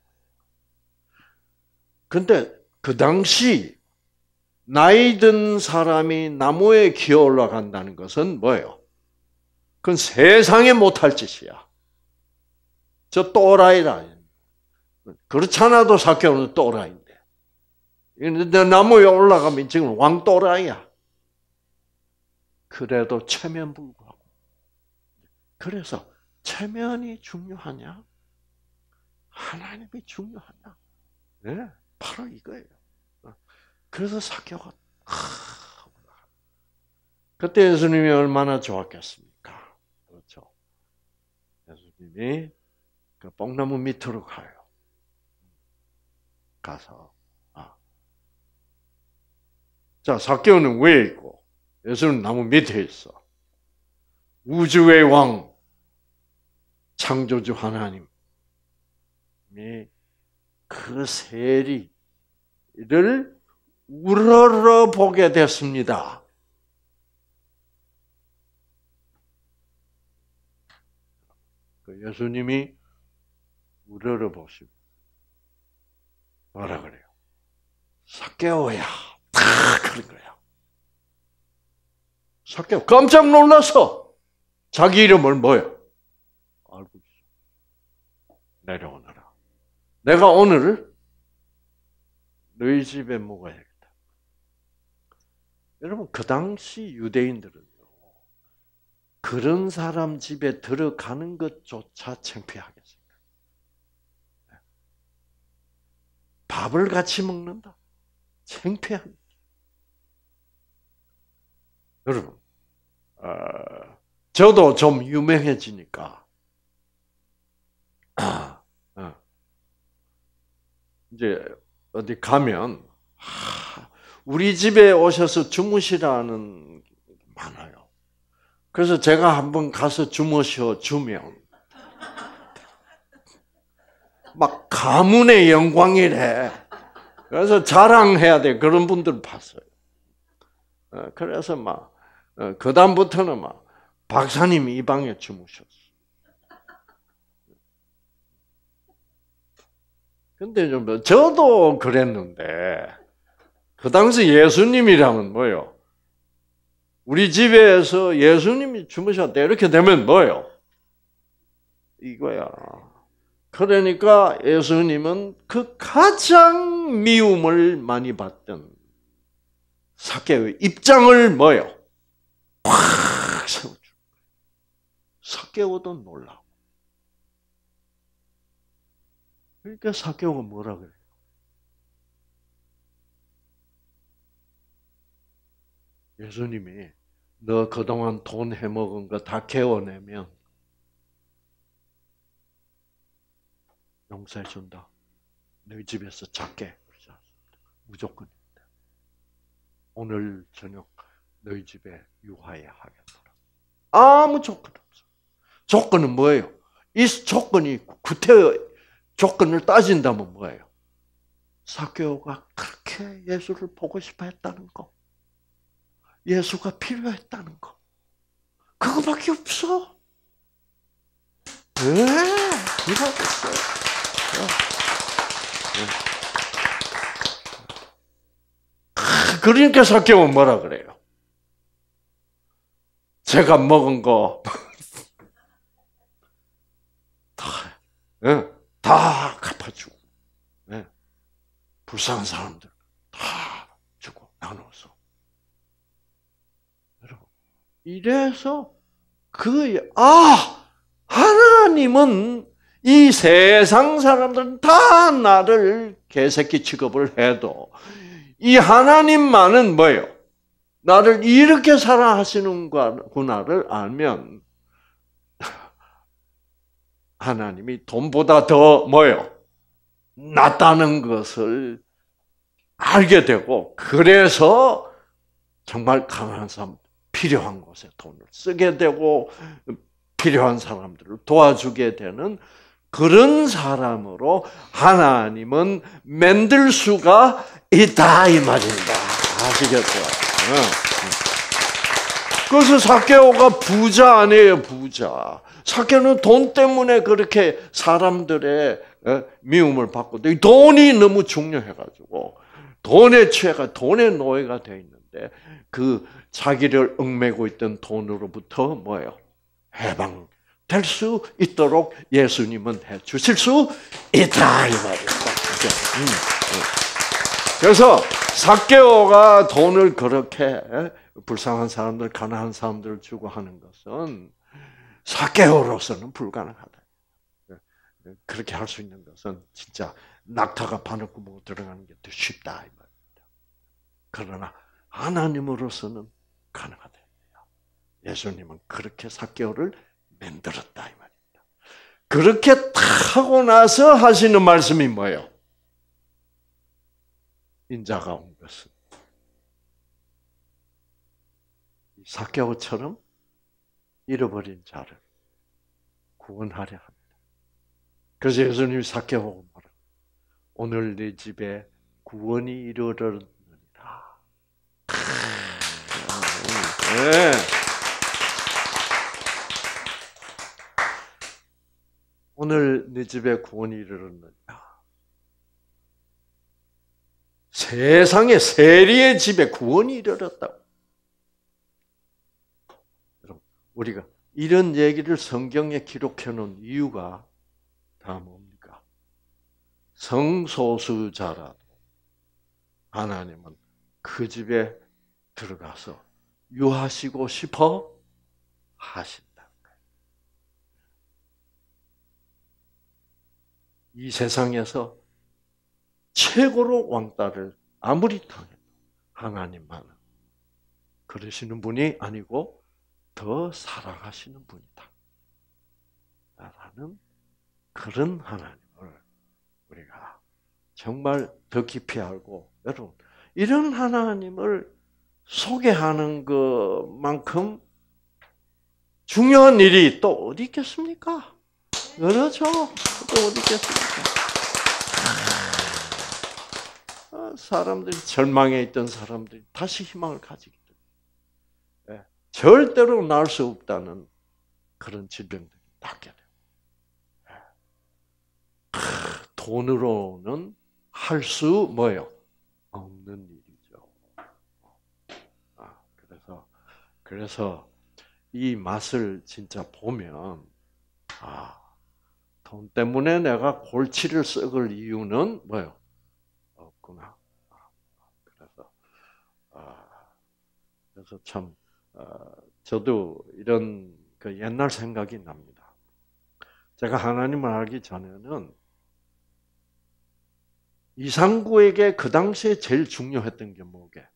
근데 그 당시 나이 든 사람이 나무에 기어 올라간다는 것은 뭐예요? 그건 세상에 못할 짓이야. 저 또라이라. 그렇지 않아도 삭개오는 또라이인데. 나무에 올라가면 지금 왕또라이야. 그래도 체면불구하고. 그래서 체면이 중요하냐? 하나님이 중요하냐? 네, 바로 이거예요. 그래서 삭개오가 그때 예수님이 얼마나 좋았겠습니까? 그렇죠. 예수님이 그 뽕나무 밑으로 가요. 가서 자, 삭개오는 왜 있고 예수는 나무 밑에 있어. 우주의 왕 창조주 하나님이 그 세리를 우러러 보게 됐습니다. 예수님이 우러러 보시고 뭐라 그래요? 삭개오야. 다 그런 거야. 삭개오 깜짝 놀라서 자기 이름을 뭐요? 알고 있어. 내려오너라. 내가 오늘 너희 집에 묵어야겠다. 여러분 그 당시 유대인들은요. 그런 사람 집에 들어가는 것조차 창피하겠어요. 밥을 같이 먹는다. 창피합니다. 여러분, 저도 좀 유명해지니까 이제 어디 가면 우리 집에 오셔서 주무시라는 게 많아요. 그래서 제가 한번 가서 주무셔 주면 막 가문의 영광이래. 그래서 자랑해야 돼. 그런 분들 봤어요. 그래서 막 그다음부터는 막 박사님이 이 방에 주무셨어. 근데 좀 저도 그랬는데 그 당시 예수님이라면 뭐요? 우리 집에서 예수님이 주무셨대. 이렇게 되면 뭐요? 이거야. 그러니까 예수님은 그 가장 미움을 많이 받던 삭개오의 입장을 뭐요? 팍 세워주고. 삭개오도 놀라고. 그러니까 삭개오가 뭐라 그래요? 예수님이 너 그동안 돈 해먹은 거 다 개워내면 용서해준다. 너희 집에서 작게 무조건입니다. 오늘 저녁 너희 집에 유하에 하겠노라. 아무 조건 없어. 조건은 뭐예요? 이 조건이 구태 조건을 따진다면 뭐예요? 삭개오가 그렇게 예수를 보고 싶어 했다는 거. 예수가 필요했다는 거. 그거밖에 없어. 왜? 이거밖에 없어요. 그러니까 삭개오는 뭐라 그래요? 제가 먹은 거 다 갚아주고 불쌍한 사람들 다 주고 나눠서 여러분 이래서 하나님은 이 세상 사람들은 다 나를 개새끼 취급을 해도 이 하나님만은 뭐예요? 나를 이렇게 사랑하시는구나를 알면 하나님이 돈보다 더 뭐예요? 낫다는 것을 알게 되고 그래서 정말 가난한 사람 필요한 곳에 돈을 쓰게 되고 필요한 사람들을 도와주게 되는 그런 사람으로 하나님은 만들 수가 있다 이 말입니다. 아시겠죠? 그래서 삭개오가 부자 아니에요, 부자. 삭개오는 돈 때문에 그렇게 사람들의 미움을 받고 돈이 너무 중요해가지고 돈에 취해가 돈의 노예가 되어 있는데 그 자기를 얽매고 있던 돈으로부터 뭐예요? 해방될 수 있도록 예수님은 해 주실 수 있다 이 말입니다. 그래서 삭개오가 돈을 그렇게 불쌍한 사람들, 가난한 사람들을 주고 하는 것은 삭개오로서는 불가능하다. 그렇게 할 수 있는 것은 진짜 낙타가 바늘구멍으로 들어가는 게 더 쉽다 이 말입니다. 그러나 하나님으로서는 가능하다. 예수님은 그렇게 삭개오를 만들었다 이 말입니다. 그렇게 하고 나서 하시는 말씀이 뭐예요? 인자가 온 것은 삭개오처럼 잃어버린 자를 구원하려 합니다. 그래서 예수님이 삭개오고 뭐라? 오늘 네 집에 구원이 이르렀느니라. 네. 오늘 네 집에 구원이 이르렀느니라. 세상에 세리의 집에 구원이 이르렀다고. 여러분, 우리가 이런 얘기를 성경에 기록해 놓은 이유가 다 뭡니까? 성소수자라도 하나님은 그 집에 들어가서 유하시고 싶어 하신다. 이 세상에서 최고로 왕따를 아무리 당해도 하나님만은 그러시는 분이 아니고 더 사랑하시는 분이다. 라는 그런 하나님을 우리가 정말 더 깊이 알고, 여러분, 이런 하나님을 소개하는 것만큼 중요한 일이 또 어디 있겠습니까? 그렇죠. 또 어디 있겠습니까? 사람들이 절망에 있던 사람들이 다시 희망을 가지게 돼요. 절대로 나을 수 없다는 그런 질병들이 낫게 돼요. 돈으로는 할 수 뭐예요? 없는 일이죠. 그래서 이 맛을 진짜 보면 돈 때문에 내가 골치를 썩을 이유는 뭐예요? 없구나. 그래서 참 저도 이런 그 옛날 생각이 납니다. 제가 하나님을 알기 전에는 이상구에게 그 당시에 제일 중요했던 게 뭐게?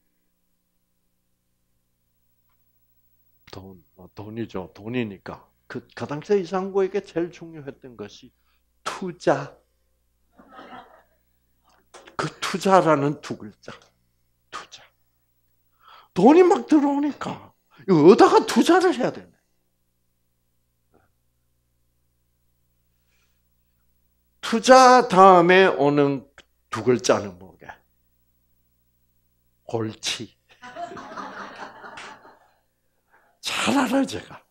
돈이죠. 돈이니까. 그 당시에 이상구에게 제일 중요했던 것이 투자. 그 투자라는 두 글자. 투자. 돈이 막 들어오니까 어디다가 투자를 해야 되네. 투자 다음에 오는 두 글자는 뭐게? 골치. 잘 알아요, 제가.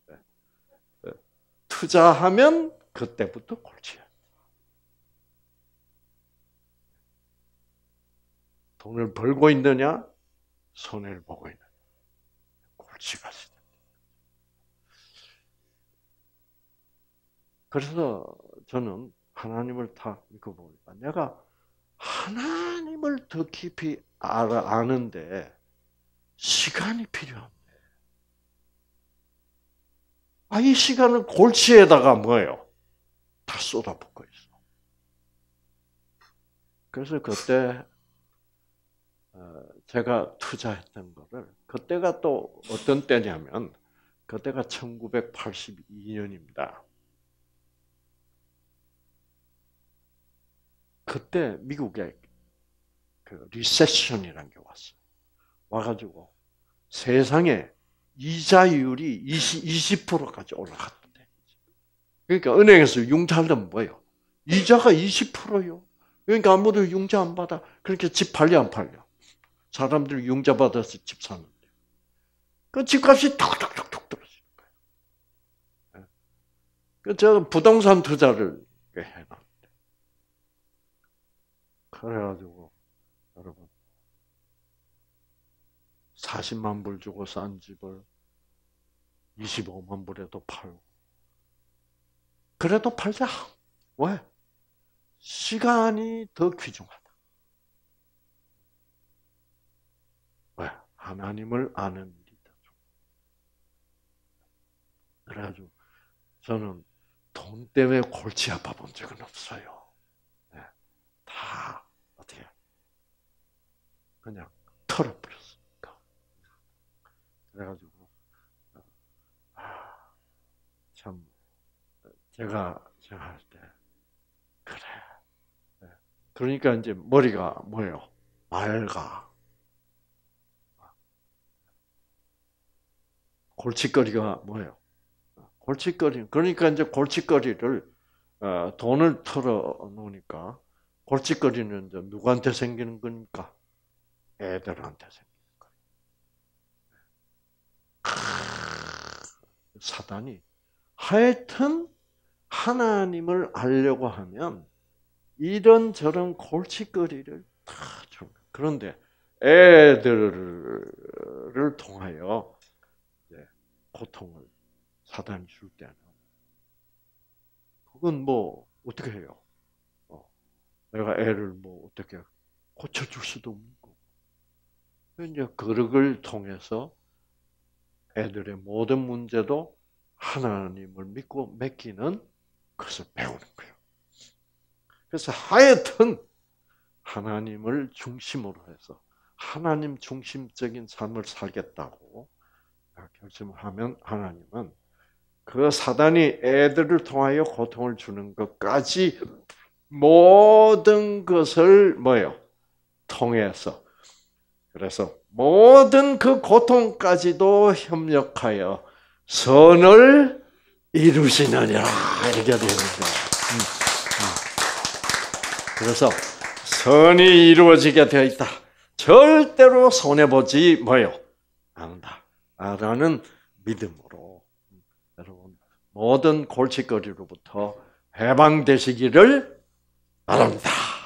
투자하면 그때부터 골치야. 돈을 벌고 있느냐, 손해를 보고 있느냐. 골치가 시작. 그래서 저는 하나님을 다 믿고 보니까 내가 하나님을 더 깊이 아는데 시간이 필요한데. 이 시간은 골치에다가 뭐예요? 다 쏟아붓고 있어. 그래서 그때 제가 투자했던 거를, 그때가 또 어떤 때냐면 그때가 1982년입니다. 그때 미국에 그 리세션이라는 게 왔어요. 와가지고 세상에 이자율이 20%까지 올라갔대. 그러니까 은행에서 융자하려면 뭐예요? 이자가 20%요. 그러니까 아무도 융자 안 받아. 그러니까 집 팔려 안 팔려? 사람들이 융자 받아서 집 사는데. 그 집값이 툭툭툭툭 떨어지는 거예요. 그 제가 부동산 투자를 해놨는데. 그래가지고 여러분 40만 불 주고 산 집을 25만 불에도 팔고. 그래도 팔자. 왜? 시간이 더 귀중하다. 왜? 하나님을 아는 일이다. 그래가지고 저는 돈 때문에 골치 아파 본 적은 없어요. 네. 다 어떻게 그냥 털어버렸으니까. 그래가지고 제가 할 때, 그래. 그러니까 이제 머리가 뭐예요? 맑아. 골칫거리가 뭐예요? 골칫거리. 그러니까 이제 골칫거리를 돈을 털어 놓으니까 골칫거리는 이제 누구한테 생기는 거니까? 애들한테 생기는 거예요. 사단이 하여튼 하나님을 알려고 하면 이런저런 골칫거리를 다 줍니다. 그런데 애들을 통하여 고통을 사단이 줄 때는 그건 뭐 어떻게 해요? 내가 애를 뭐 어떻게 고쳐줄 수도 없는 거고. 이제 그걸 통해서 애들의 모든 문제도 하나님을 믿고 맡기는 것을 배우는 거예요. 그래서 하여튼 하나님을 중심으로 해서 하나님 중심적인 삶을 살겠다고 결심을 하면 하나님은 그 사단이 애들을 통하여 고통을 주는 것까지 모든 것을 뭐예요? 통해서 그래서 모든 그 고통까지도 협력하여 선을 이루시느니라 이렇게 되는 거예요. 그래서 선이 이루어지게 되어 있다. 절대로 손해보지 뭐요? 않는다라는 믿음으로 여러분 모든 골칫거리로부터 해방되시기를 바랍니다.